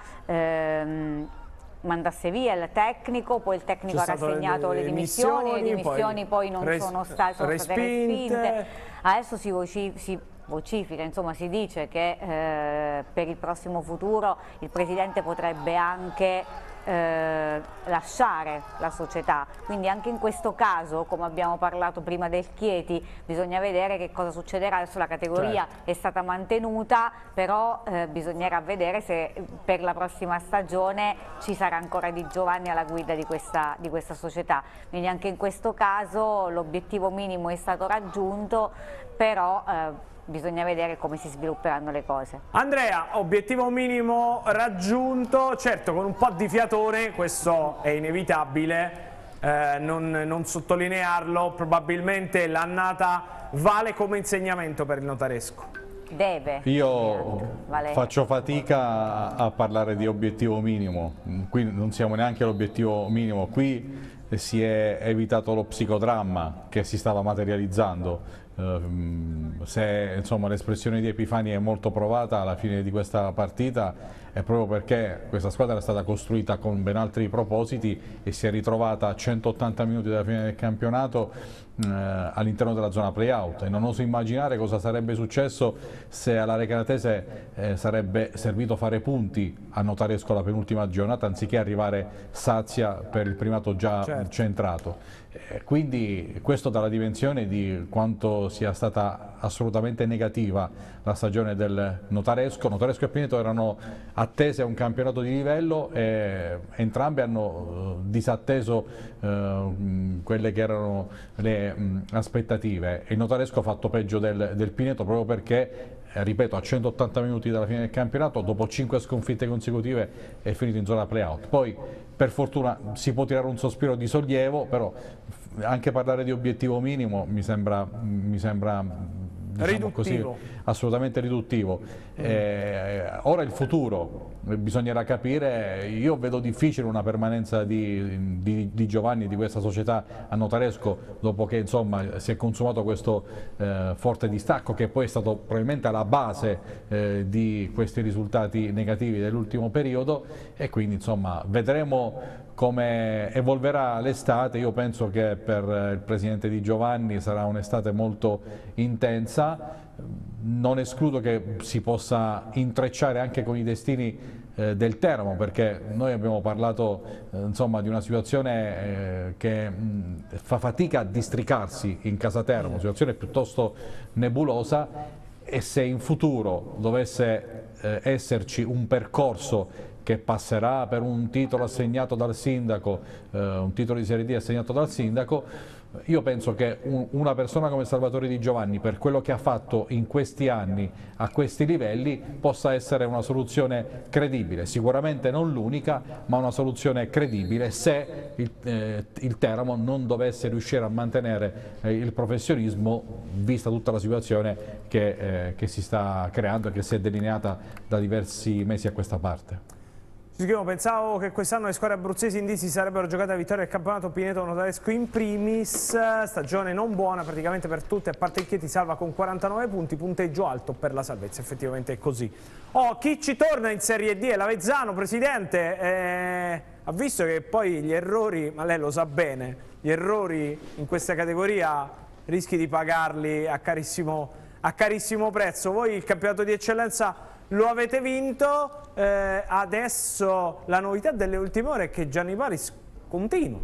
ehm, mandasse via il tecnico, poi il tecnico ha rassegnato le, le dimissioni, le dimissioni poi, poi non res, sono, sta, sono respinte. state respinte. Adesso si, voci, si vocifera, insomma si dice che eh, per il prossimo futuro il Presidente potrebbe anche eh, lasciare la società, quindi anche in questo caso, come abbiamo parlato prima del Chieti, bisogna vedere che cosa succederà. Adesso la categoria certo. è stata mantenuta, però eh, bisognerà vedere se per la prossima stagione ci sarà ancora Di Giovanni alla guida di questa, di questa società, quindi anche in questo caso l'obiettivo minimo è stato raggiunto, però eh, bisogna vedere come si svilupperanno le cose. Andrea, obiettivo minimo raggiunto, certo con un po' di fiatone, questo è inevitabile, eh, non, non sottolinearlo. Probabilmente l'annata vale come insegnamento per il notaresco. Deve. Io vale. faccio fatica a, a parlare di obiettivo minimo, qui non siamo neanche all'obiettivo minimo, qui si è evitato lo psicodramma che si stava materializzando. Se insomma l'espressione di Epifani è molto provata alla fine di questa partita è proprio perché questa squadra è stata costruita con ben altri propositi e si è ritrovata a centottanta minuti dalla fine del campionato eh, all'interno della zona play-out, e non oso immaginare cosa sarebbe successo se alla Recanatese eh, sarebbe servito fare punti a Notaresco la penultima giornata anziché arrivare sazia per il primato già certo. centrato. Eh, quindi questo dà la dimensione di quanto sia stata assolutamente negativa la stagione del Notaresco. Notaresco e Pineto erano attese a un campionato di livello e entrambe hanno disatteso eh, quelle che erano le mh, aspettative. Il Notaresco ha fatto peggio del, del Pineto proprio perché, eh, ripeto, a centottanta minuti dalla fine del campionato, dopo cinque sconfitte consecutive, è finito in zona play-out. Poi per fortuna si può tirare un sospiro di sollievo, però anche parlare di obiettivo minimo mi sembra, mi sembra diciamo così, assolutamente riduttivo. Eh, ora il futuro, bisognerà capire. Io vedo difficile una permanenza di, di, di Giovanni e di questa società a Notaresco dopo che insomma si è consumato questo eh, forte distacco che poi è stato probabilmente alla base eh, di questi risultati negativi dell'ultimo periodo, e quindi insomma vedremo come evolverà l'estate. Io penso che per il presidente Di Giovanni sarà un'estate molto intensa, non escludo che si possa intrecciare anche con i destini eh, del Teramo, perché noi abbiamo parlato eh, insomma, di una situazione eh, che mh, fa fatica a districarsi in casa Teramo, situazione piuttosto nebulosa, e se in futuro dovesse eh, esserci un percorso che passerà per un titolo assegnato dal sindaco, eh, un titolo di Serie D assegnato dal sindaco, io penso che un, una persona come Salvatore Di Giovanni, per quello che ha fatto in questi anni a questi livelli, possa essere una soluzione credibile, sicuramente non l'unica, ma una soluzione credibile se il, eh, il Teramo non dovesse riuscire a mantenere eh, il professionismo, vista tutta la situazione che, eh, che si sta creando e che si è delineata da diversi mesi a questa parte. Pensavo che quest'anno le squadre abruzzesi in D si sarebbero giocate a vittoria del campionato, Pineto Notaresco in primis, stagione non buona praticamente per tutte, a parte il Chieti salva con quarantanove punti, punteggio alto per la salvezza, effettivamente è così. Oh, chi ci torna in Serie D è l'Avezzano, presidente, eh, ha visto che poi gli errori, ma lei lo sa bene, gli errori in questa categoria rischi di pagarli a carissimo, a carissimo prezzo. Voi il campionato di eccellenza lo avete vinto, eh, adesso la novità delle ultime ore è che Gianni Paris continua.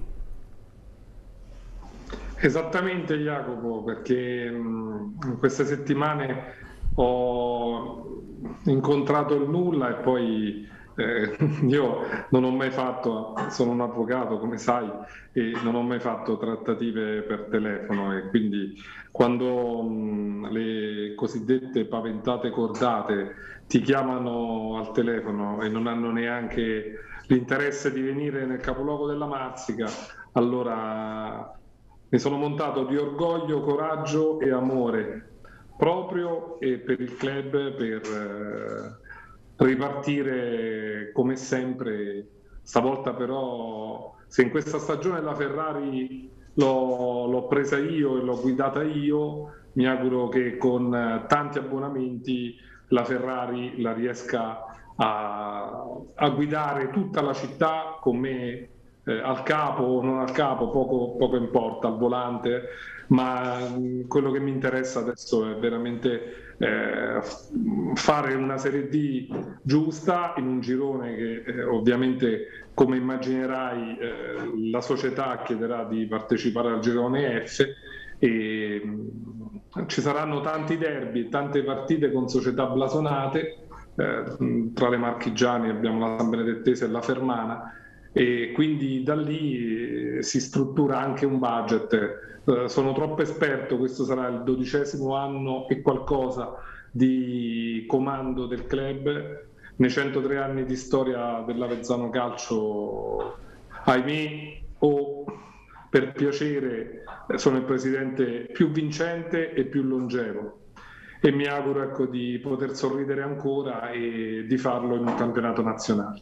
Esattamente Jacopo, perché mh, in queste settimane ho incontrato il nulla e poi eh, io non ho mai fatto, sono un avvocato come sai, e non ho mai fatto trattative per telefono, e quindi quando mh, le cosiddette paventate cordate ti chiamano al telefono e non hanno neanche l'interesse di venire nel capoluogo della Marsica, allora mi sono montato di orgoglio, coraggio e amore proprio e per il club, per eh, ripartire come sempre. Stavolta però, se in questa stagione la Ferrari l'ho presa io e l'ho guidata io, mi auguro che con tanti abbonamenti la Ferrari la riesca a, a guidare tutta la città con me eh, al capo o non al capo, poco, poco importa, al volante, ma mh, quello che mi interessa adesso è veramente eh, fare una Serie D giusta in un girone che eh, ovviamente, come immaginerai, eh, la società chiederà di partecipare al girone F, e mh, ci saranno tanti derby, tante partite con società blasonate, eh, tra le marchigiane abbiamo la San Benedettese e la Fermana, e quindi da lì eh, si struttura anche un budget. Eh, sono troppo esperto, questo sarà il dodicesimo anno e qualcosa di comando del club, nei centotré anni di storia dell'Avezzano Calcio, ahimè o per piacere, sono il presidente più vincente e più longevo, e mi auguro ecco, di poter sorridere ancora e di farlo in un campionato nazionale.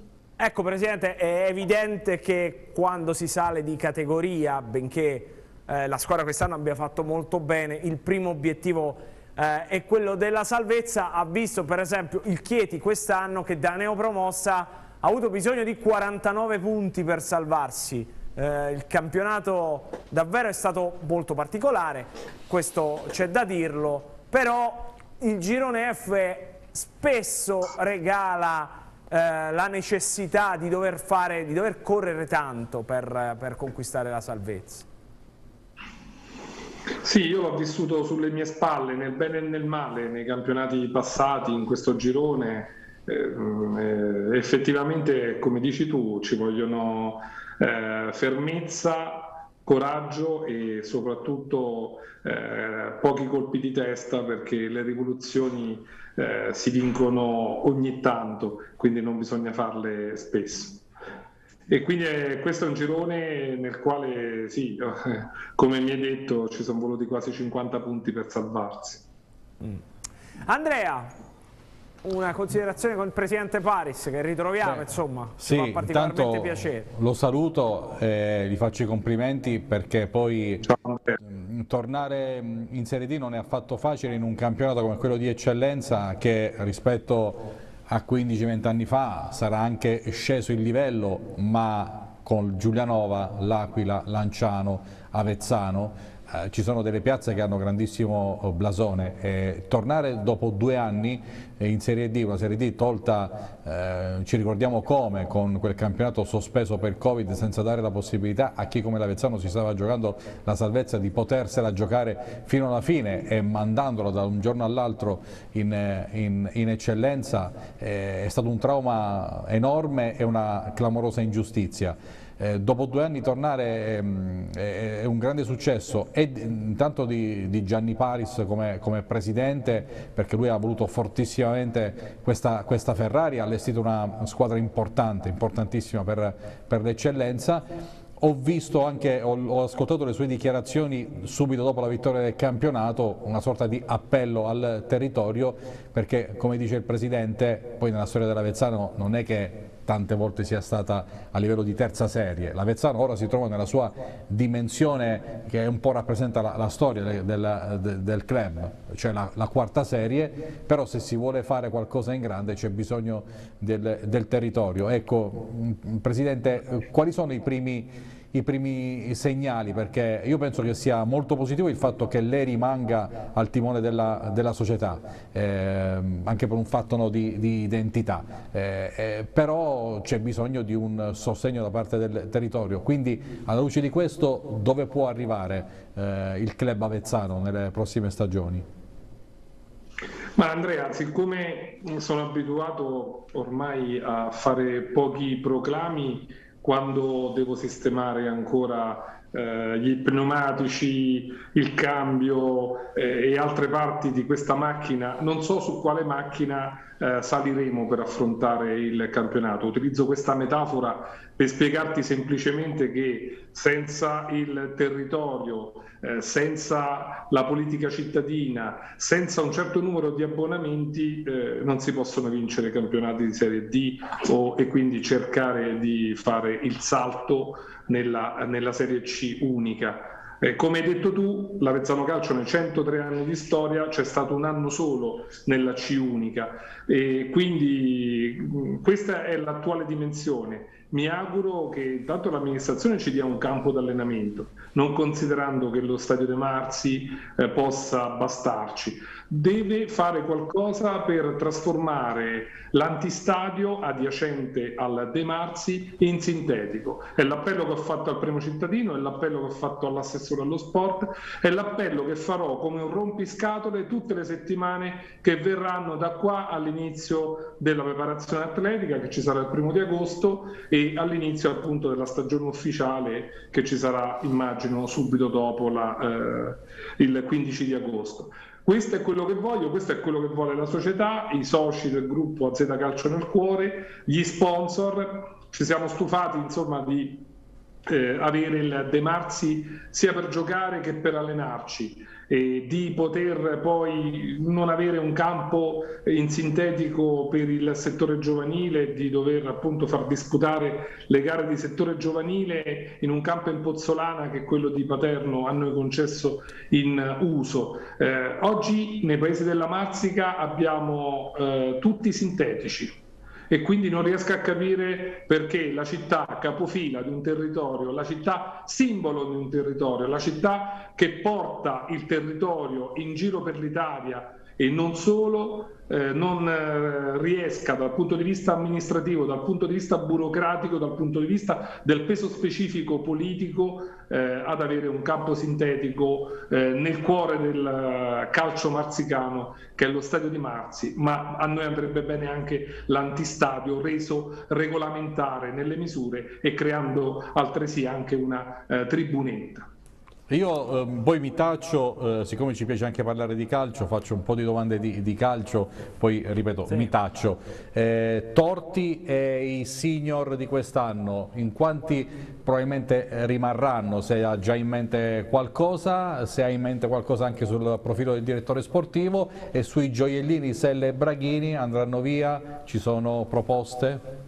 Ecco Presidente, è evidente che quando si sale di categoria, benché eh, la squadra quest'anno abbia fatto molto bene, il primo obiettivo eh, è quello della salvezza. Ha visto per esempio il Chieti quest'anno che da neopromossa ha avuto bisogno di quarantanove punti per salvarsi. Eh, il campionato davvero è stato molto particolare, questo c'è da dirlo, però il girone F spesso regala eh, la necessità di dover, fare, di dover correre tanto per, per conquistare la salvezza. Sì, io l'ho vissuto sulle mie spalle, nel bene e nel male, nei campionati passati, in questo girone. Eh, eh, effettivamente, come dici tu, ci vogliono eh, fermezza, coraggio e soprattutto eh, pochi colpi di testa, perché le rivoluzioni eh, si vincono ogni tanto, quindi non bisogna farle spesso. E quindi è, questo è un girone nel quale, sì, come mi hai detto, ci sono voluti quasi cinquanta punti per salvarsi. Mm. Andrea, una considerazione con il Presidente Paris, che ritroviamo, Beh, insomma, sì, ci fa particolarmente piacere. Lo saluto e gli faccio i complimenti, perché poi mh, tornare in Serie D non è affatto facile in un campionato come quello di eccellenza, che rispetto a quindici venti anni fa sarà anche sceso il livello, ma con Giulianova, L'Aquila, Lanciano, Avezzano eh, ci sono delle piazze che hanno grandissimo blasone, e tornare dopo due anni in Serie D, una Serie D tolta, eh, ci ricordiamo come, con quel campionato sospeso per Covid, senza dare la possibilità a chi come l'Avezzano si stava giocando la salvezza di potersela giocare fino alla fine, e mandandolo da un giorno all'altro in, in, in eccellenza, eh, è stato un trauma enorme e una clamorosa ingiustizia. Eh, dopo due anni tornare ehm, è, è un grande successo, e intanto di, di Gianni Paris come, come presidente, perché lui ha voluto fortissimamente questa, questa Ferrari, ha allestito una squadra importante, importantissima per, per l'eccellenza. Ho visto anche, ho, ho ascoltato le sue dichiarazioni subito dopo la vittoria del campionato, una sorta di appello al territorio, perché come dice il Presidente, poi nella storia dell'Avezzano non è che tante volte sia stata a livello di terza serie. L'Avezzano ora si trova nella sua dimensione, che un po' rappresenta la, la storia del, del, del club, cioè la, la quarta serie, però se si vuole fare qualcosa in grande c'è bisogno del, del territorio. Ecco, Presidente, quali sono i primi i primi segnali, perché io penso che sia molto positivo il fatto che lei rimanga al timone della, della società, eh, anche per un fatto no, di, di identità, eh, eh, però c'è bisogno di un sostegno da parte del territorio, quindi alla luce di questo dove può arrivare eh, il club avezzano nelle prossime stagioni? Ma Andrea, siccome sono abituato ormai a fare pochi proclami quando devo sistemare ancora eh, gli pneumatici, il cambio eh, e altre parti di questa macchina, non so su quale macchina eh, saliremo per affrontare il campionato. Utilizzo questa metafora per spiegarti semplicemente che senza il territorio, eh, senza la politica cittadina, senza un certo numero di abbonamenti eh, non si possono vincere campionati di Serie D o, e quindi cercare di fare il salto nella, nella Serie C unica. Eh, come hai detto tu, l'Avezzano Calcio nei centotré anni di storia c'è stato un anno solo nella C unica, e quindi mh, questa è l'attuale dimensione. Mi auguro che intanto l'amministrazione ci dia un campo d'allenamento, non considerando che lo Stadio De Marzi eh, possa bastarci. Deve fare qualcosa per trasformare l'antistadio adiacente al De Marzi in sintetico. È l'appello che ho fatto al primo cittadino, è l'appello che ho fatto all'assessore allo sport, è l'appello che farò come un rompiscatole tutte le settimane che verranno da qua all'inizio della preparazione atletica, che ci sarà il primo di agosto, e all'inizio appunto della stagione ufficiale, che ci sarà, immagino, subito dopo la, eh, il quindici di agosto. Questo è quello che voglio, questo è quello che vuole la società, i soci del gruppo A Z Calcio nel Cuore, gli sponsor. Ci siamo stufati insomma di eh, avere il De Marzi sia per giocare che per allenarci, e di poter poi non avere un campo in sintetico per il settore giovanile, di dover appunto far disputare le gare di settore giovanile in un campo in Pozzolana che è quello di Paterno a noi concesso in uso. Eh, oggi nei paesi della Marsica abbiamo eh, tutti sintetici, e quindi non riesco a capire perché la città capofila di un territorio, la città simbolo di un territorio, la città che porta il territorio in giro per l'Italia e non solo, eh, non eh, riesca dal punto di vista amministrativo, dal punto di vista burocratico, dal punto di vista del peso specifico politico eh, ad avere un campo sintetico eh, nel cuore del calcio marzicano, che è lo stadio di Marzi. Ma a noi andrebbe bene anche l'antistadio reso regolamentare nelle misure e creando altresì anche una eh, tribunetta. Io eh, poi mi taccio, eh, siccome ci piace anche parlare di calcio, faccio un po' di domande di, di calcio, poi ripeto, sì. mi taccio. Eh, Torti e i senior di quest'anno, in quanti probabilmente rimarranno? Se ha già in mente qualcosa, se ha in mente qualcosa anche sul profilo del direttore sportivo, e sui gioiellini Selle e Braghini andranno via, ci sono proposte?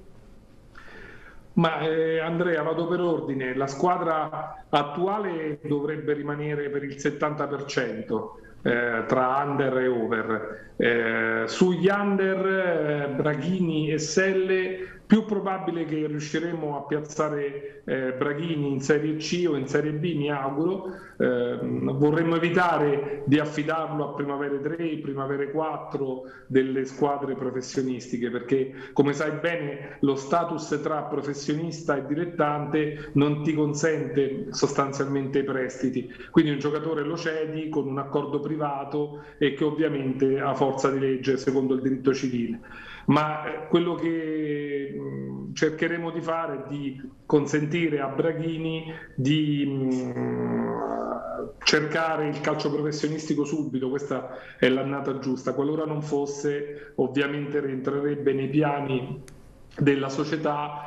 Ma eh, Andrea, vado per ordine. La squadra attuale dovrebbe rimanere per il settanta per cento eh, tra under e over. Eh, sugli under, eh, Braghini e Selle, più probabile che riusciremo a piazzare eh, Braghini in Serie C o in Serie B, mi auguro. Eh, vorremmo evitare di affidarlo a Primavere tre, Primavere quattro delle squadre professionistiche, perché come sai bene lo status tra professionista e dilettante non ti consente sostanzialmente i prestiti, quindi un giocatore lo cedi con un accordo privato e che ovviamente ha forza di legge secondo il diritto civile. Ma quello che cercheremo di fare è di consentire a Braghini di mh, cercare il calcio professionistico subito, questa è l'annata giusta. Qualora non fosse, ovviamente rientrerebbe nei piani della società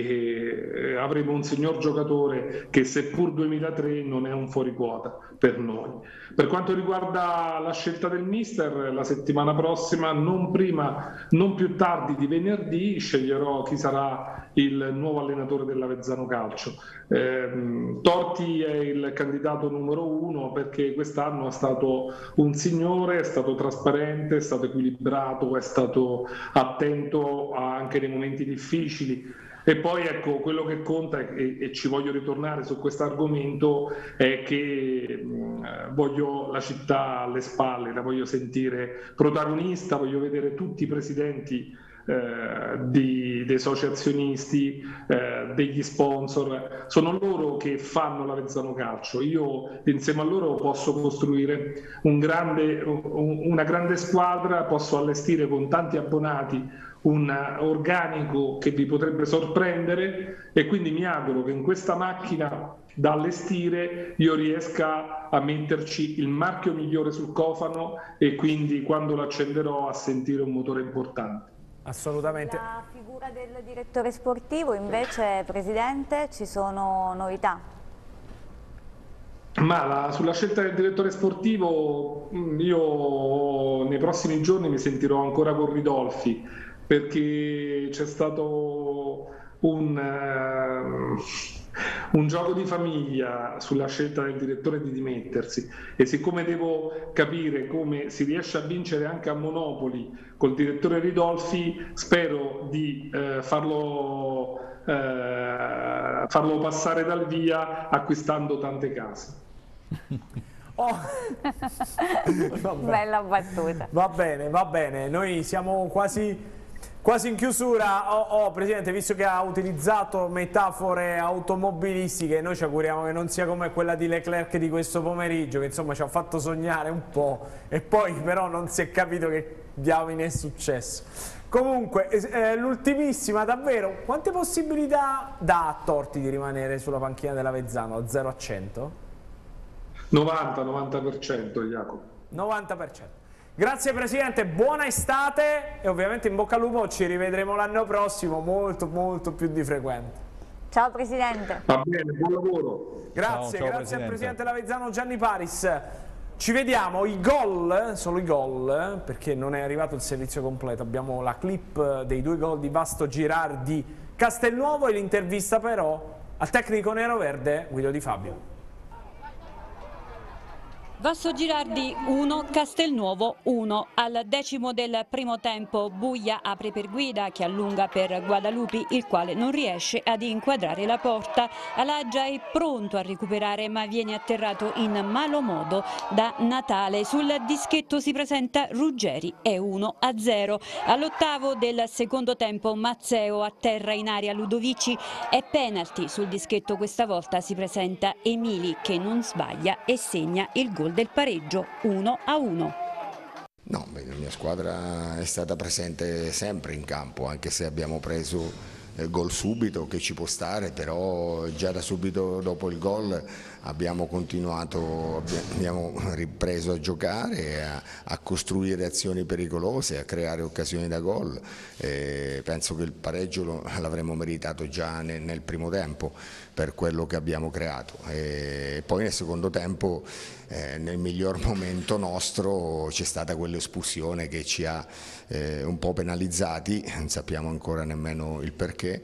e avremo un signor giocatore che, seppur duemilatré, non è un fuoriquota per noi. Per quanto riguarda la scelta del mister, la settimana prossima, non prima, non più tardi di venerdì, sceglierò chi sarà il nuovo allenatore dell'Avezzano Calcio. Eh, Torti è il candidato numero uno perché quest'anno è stato un signore, è stato trasparente, è stato equilibrato, è stato attento anche nei momenti difficili. E poi ecco, quello che conta, e, e ci voglio ritornare su questo argomento, è che mh, voglio la città alle spalle, la voglio sentire protagonista, voglio vedere tutti i presidenti eh, di, dei soci azionisti, eh, degli sponsor. Sono loro che fanno l'Avezzano Calcio. Io insieme a loro posso costruire un grande, un, una grande squadra, posso allestire con tanti abbonati un organico che vi potrebbe sorprendere, e quindi mi auguro che in questa macchina da allestire io riesca a metterci il marchio migliore sul cofano e quindi quando lo accenderò a sentire un motore importante. Assolutamente. La figura del direttore sportivo invece, Presidente, ci sono novità? Ma la, sulla scelta del direttore sportivo io nei prossimi giorni mi sentirò ancora con Ridolfi, perché c'è stato un, uh, un gioco di famiglia sulla scelta del direttore di dimettersi, e siccome devo capire come si riesce a vincere anche a Monopoli col direttore Ridolfi, spero di uh, farlo, uh, farlo passare dal via acquistando tante case. Oh. Bella battuta. Va bene, va bene, noi siamo quasi... Quasi in chiusura. Oh, oh, Presidente, visto che ha utilizzato metafore automobilistiche, noi ci auguriamo che non sia come quella di Leclerc di questo pomeriggio, che insomma ci ha fatto sognare un po' e poi però non si è capito che diamine è successo. Comunque, eh, l'ultimissima davvero, quante possibilità dà a Torti di rimanere sulla panchina dell'Avezzano, da zero a cento? novanta novanta per cento, Jacopo. novanta per cento. Grazie Presidente, buona estate e ovviamente in bocca al lupo, ci rivedremo l'anno prossimo molto molto più di frequente. Ciao Presidente. Va bene, buon lavoro. Grazie, Ciao, ciao, grazie Presidente. al Presidente Lavezzano Gianni Paris. Ci vediamo, i gol, solo i gol, perché non è arrivato il servizio completo. Abbiamo la clip dei due gol di Vasto Girardi Castelnuovo e l'intervista però al tecnico neroverde Guido Di Fabio. Vasto Girardi uno, Castelnuovo uno. Al decimo del primo tempo Buia apre per Guida che allunga per Guadalupi, il quale non riesce ad inquadrare la porta. Alaggia è pronto a recuperare ma viene atterrato in malo modo da Natale. Sul dischetto si presenta Ruggeri, è uno a zero. All'ottavo del secondo tempo Mazzeo atterra in area Ludovici, è penalty. Sul dischetto questa volta si presenta Emili che non sbaglia e segna il gol del pareggio uno a uno. No, beh, la mia squadra è stata presente sempre in campo, anche se abbiamo preso il gol subito, che ci può stare, però già da subito dopo il gol abbiamo continuato, abbiamo ripreso a giocare, a, a costruire azioni pericolose, a creare occasioni da gol. E penso che il pareggio l'avremmo meritato già nel, nel primo tempo per quello che abbiamo creato. E poi nel secondo tempo, eh, nel miglior momento nostro, c'è stata quell'espulsione che ci ha eh, un po' penalizzati, non sappiamo ancora nemmeno il perché.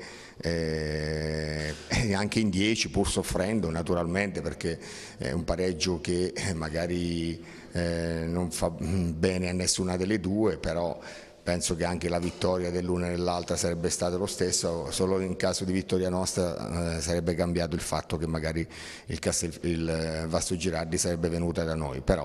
Eh, e anche in dieci, pur soffrendo naturalmente, perché è un pareggio che magari eh, non fa bene a nessuna delle due, però penso che anche la vittoria dell'una e dell'altra sarebbe stata lo stesso, solo in caso di vittoria nostra eh, sarebbe cambiato il fatto che magari il, Castel, il Vasto Girardi sarebbe venuta da noi, però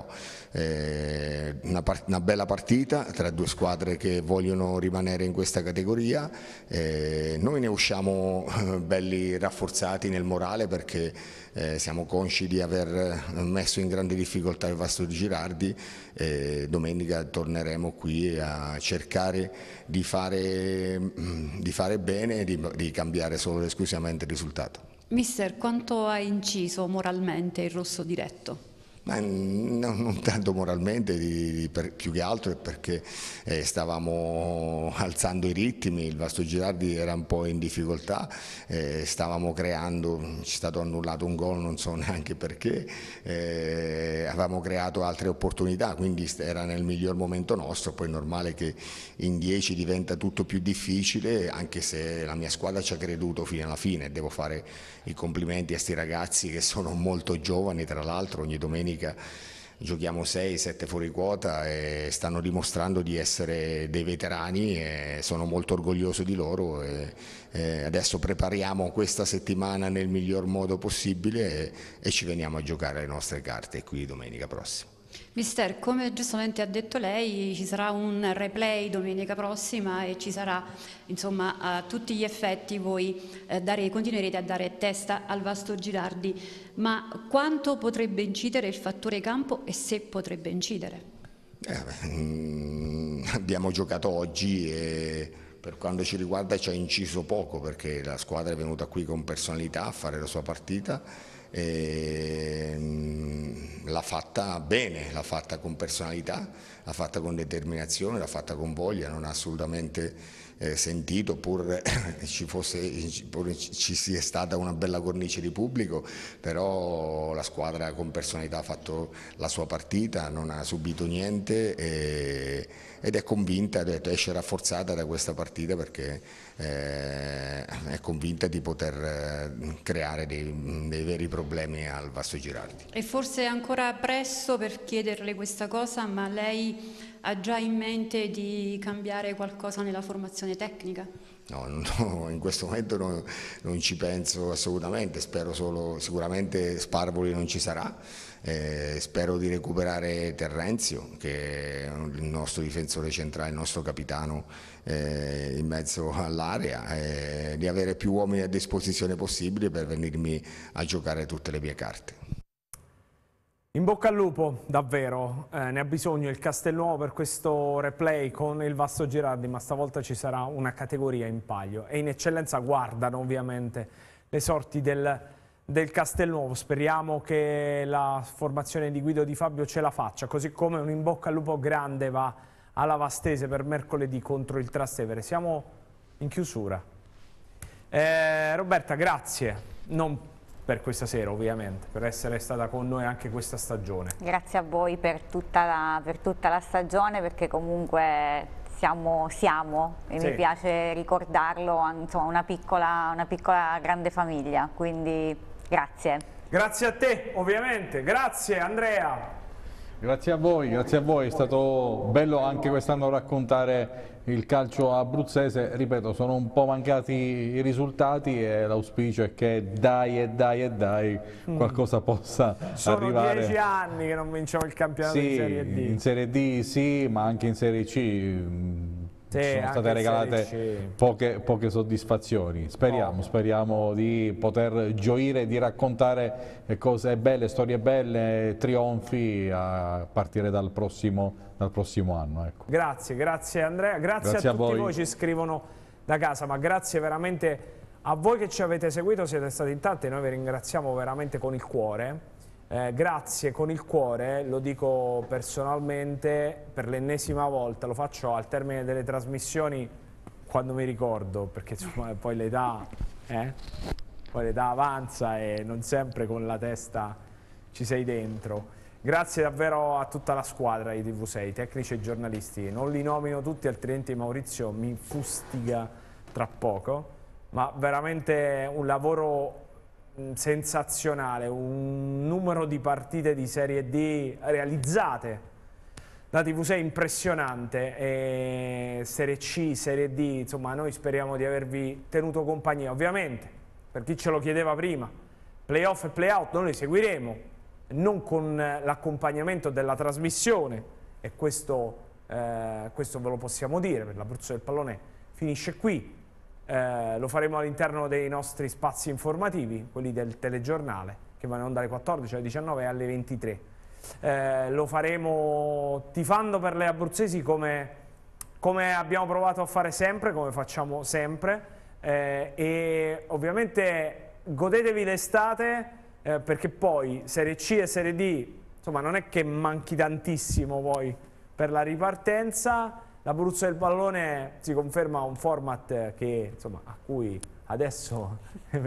eh, una, una bella partita tra due squadre che vogliono rimanere in questa categoria. Eh, noi ne usciamo eh, belli rafforzati nel morale, perché eh, siamo consci di aver messo in grande difficoltà il Vasto Girardi. Eh, domenica torneremo qui a cercare di fare, di fare bene e di, di cambiare solo ed esclusivamente il risultato. Mister, quanto ha inciso moralmente il rosso diretto? Ma non, non tanto moralmente, di, di, per, più che altro è perché eh, stavamo alzando i ritmi, il Vasto Girardi era un po' in difficoltà, eh, stavamo creando, ci è stato annullato un gol, non so neanche perché, eh, avevamo creato altre opportunità, quindi era nel miglior momento nostro. Poi è normale che in dieci diventa tutto più difficile, anche se la mia squadra ci ha creduto fino alla fine. Devo fare i complimenti a sti ragazzi che sono molto giovani, tra l'altro ogni domenica giochiamo sei sette fuori quota e stanno dimostrando di essere dei veterani, e sono molto orgoglioso di loro. E, e adesso prepariamo questa settimana nel miglior modo possibile e, e ci veniamo a giocare le nostre carte qui domenica prossima. Mister, come giustamente ha detto lei, ci sarà un replay domenica prossima e ci sarà, insomma, a tutti gli effetti voi eh, dare, continuerete a dare testa al Vasto Girardi, ma quanto potrebbe incidere il fattore campo e se potrebbe incidere? Eh, beh, abbiamo giocato oggi e per quanto ci riguarda ci ha inciso poco, perché la squadra è venuta qui con personalità a fare la sua partita. L'ha fatta bene, l'ha fatta con personalità, l'ha fatta con determinazione, l'ha fatta con voglia, non ha assolutamente eh, sentito, pur ci, fosse, pur ci sia stata una bella cornice di pubblico, però la squadra con personalità ha fatto la sua partita, non ha subito niente e, ed è convinta, ha detto, esce rafforzata da questa partita, perché eh, è convinta di poter eh, creare dei, dei veri problemi al Vasto Girardi. E forse è ancora presto per chiederle questa cosa, ma lei ha già in mente di cambiare qualcosa nella formazione tecnica? No, no, in questo momento no, non ci penso assolutamente, spero solo, sicuramente Sparvoli non ci sarà, eh, spero di recuperare Terrenzio, che è il nostro difensore centrale, il nostro capitano eh, in mezzo all'area, eh, di avere più uomini a disposizione possibile per venirmi a giocare tutte le mie carte. In bocca al lupo, davvero, eh, ne ha bisogno il Castelnuovo per questo replay con il Vasto Girardi, ma stavolta ci sarà una categoria in palio e in eccellenza guardano ovviamente le sorti del, del Castelnuovo. Speriamo che la formazione di Guido Di Fabio ce la faccia, così come un in bocca al lupo grande va alla Vastese per mercoledì contro il Trastevere. Siamo in chiusura. Eh, Roberta, grazie, non per questa sera ovviamente, per essere stata con noi anche questa stagione. Grazie a voi per tutta la, per tutta la stagione, perché comunque siamo, siamo e sì. Mi piace ricordarlo, insomma, una piccola, una piccola grande famiglia, quindi grazie. Grazie a te ovviamente, grazie Andrea. Grazie a voi, grazie a voi, è stato bello anche quest'anno raccontare il calcio abruzzese, ripeto, sono un po' mancati i risultati e l'auspicio è che dai e dai e dai qualcosa possa sono arrivare. Sono dieci anni che non vinciamo il campionato sì, di Serie D. In Serie D sì, ma anche in Serie C. Sì, sono state regalate poche, poche soddisfazioni. Speriamo, oh. speriamo di poter gioire e di raccontare cose belle, storie belle, trionfi a partire dal prossimo, dal prossimo anno. Ecco. Grazie, grazie Andrea, grazie, grazie a, a tutti voi. voi ci scrivono da casa, ma grazie veramente a voi che ci avete seguito, siete stati in tanti e noi vi ringraziamo veramente con il cuore. Eh, grazie con il cuore, lo dico personalmente per l'ennesima volta, lo faccio al termine delle trasmissioni quando mi ricordo, perché insomma, poi l'età eh? poi l'età avanza e non sempre con la testa ci sei dentro. Grazie davvero a tutta la squadra di T V sei, tecnici e giornalisti, non li nomino tutti altrimenti Maurizio mi fustiga tra poco, ma veramente un lavoro sensazionale, un numero di partite di Serie D realizzate da T V sei impressionante, e Serie C, Serie D, insomma noi speriamo di avervi tenuto compagnia. Ovviamente, per chi ce lo chiedeva prima, playoff e playout noi li seguiremo, non con l'accompagnamento della trasmissione, e questo, eh, questo ve lo possiamo dire, per l'Abruzzo del Pallone finisce qui. Eh, lo faremo all'interno dei nostri spazi informativi, quelli del telegiornale, che vanno in onda alle quattordici, alle diciannove e alle ventitré. Eh, lo faremo tifando per le abruzzesi come, come abbiamo provato a fare sempre, come facciamo sempre, eh, e ovviamente godetevi l'estate, eh, perché poi Serie C e Serie D, insomma non è che manchi tantissimo poi per la ripartenza. L'Abruzzo del Pallone si conferma un format che, insomma, a cui adesso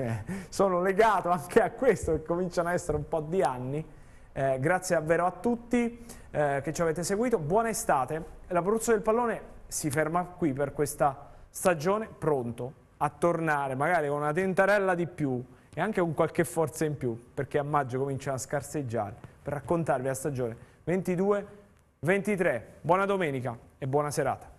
sono legato anche a questo, che cominciano a essere un po' di anni. Eh, grazie davvero a tutti eh, che ci avete seguito, buona estate. L'Abruzzo del Pallone si ferma qui per questa stagione, pronto a tornare magari con una tentarella di più e anche con qualche forza in più, perché a maggio cominciano a scarseggiare, per raccontarvi la stagione ventidue ventitré. Buona domenica e buona serata.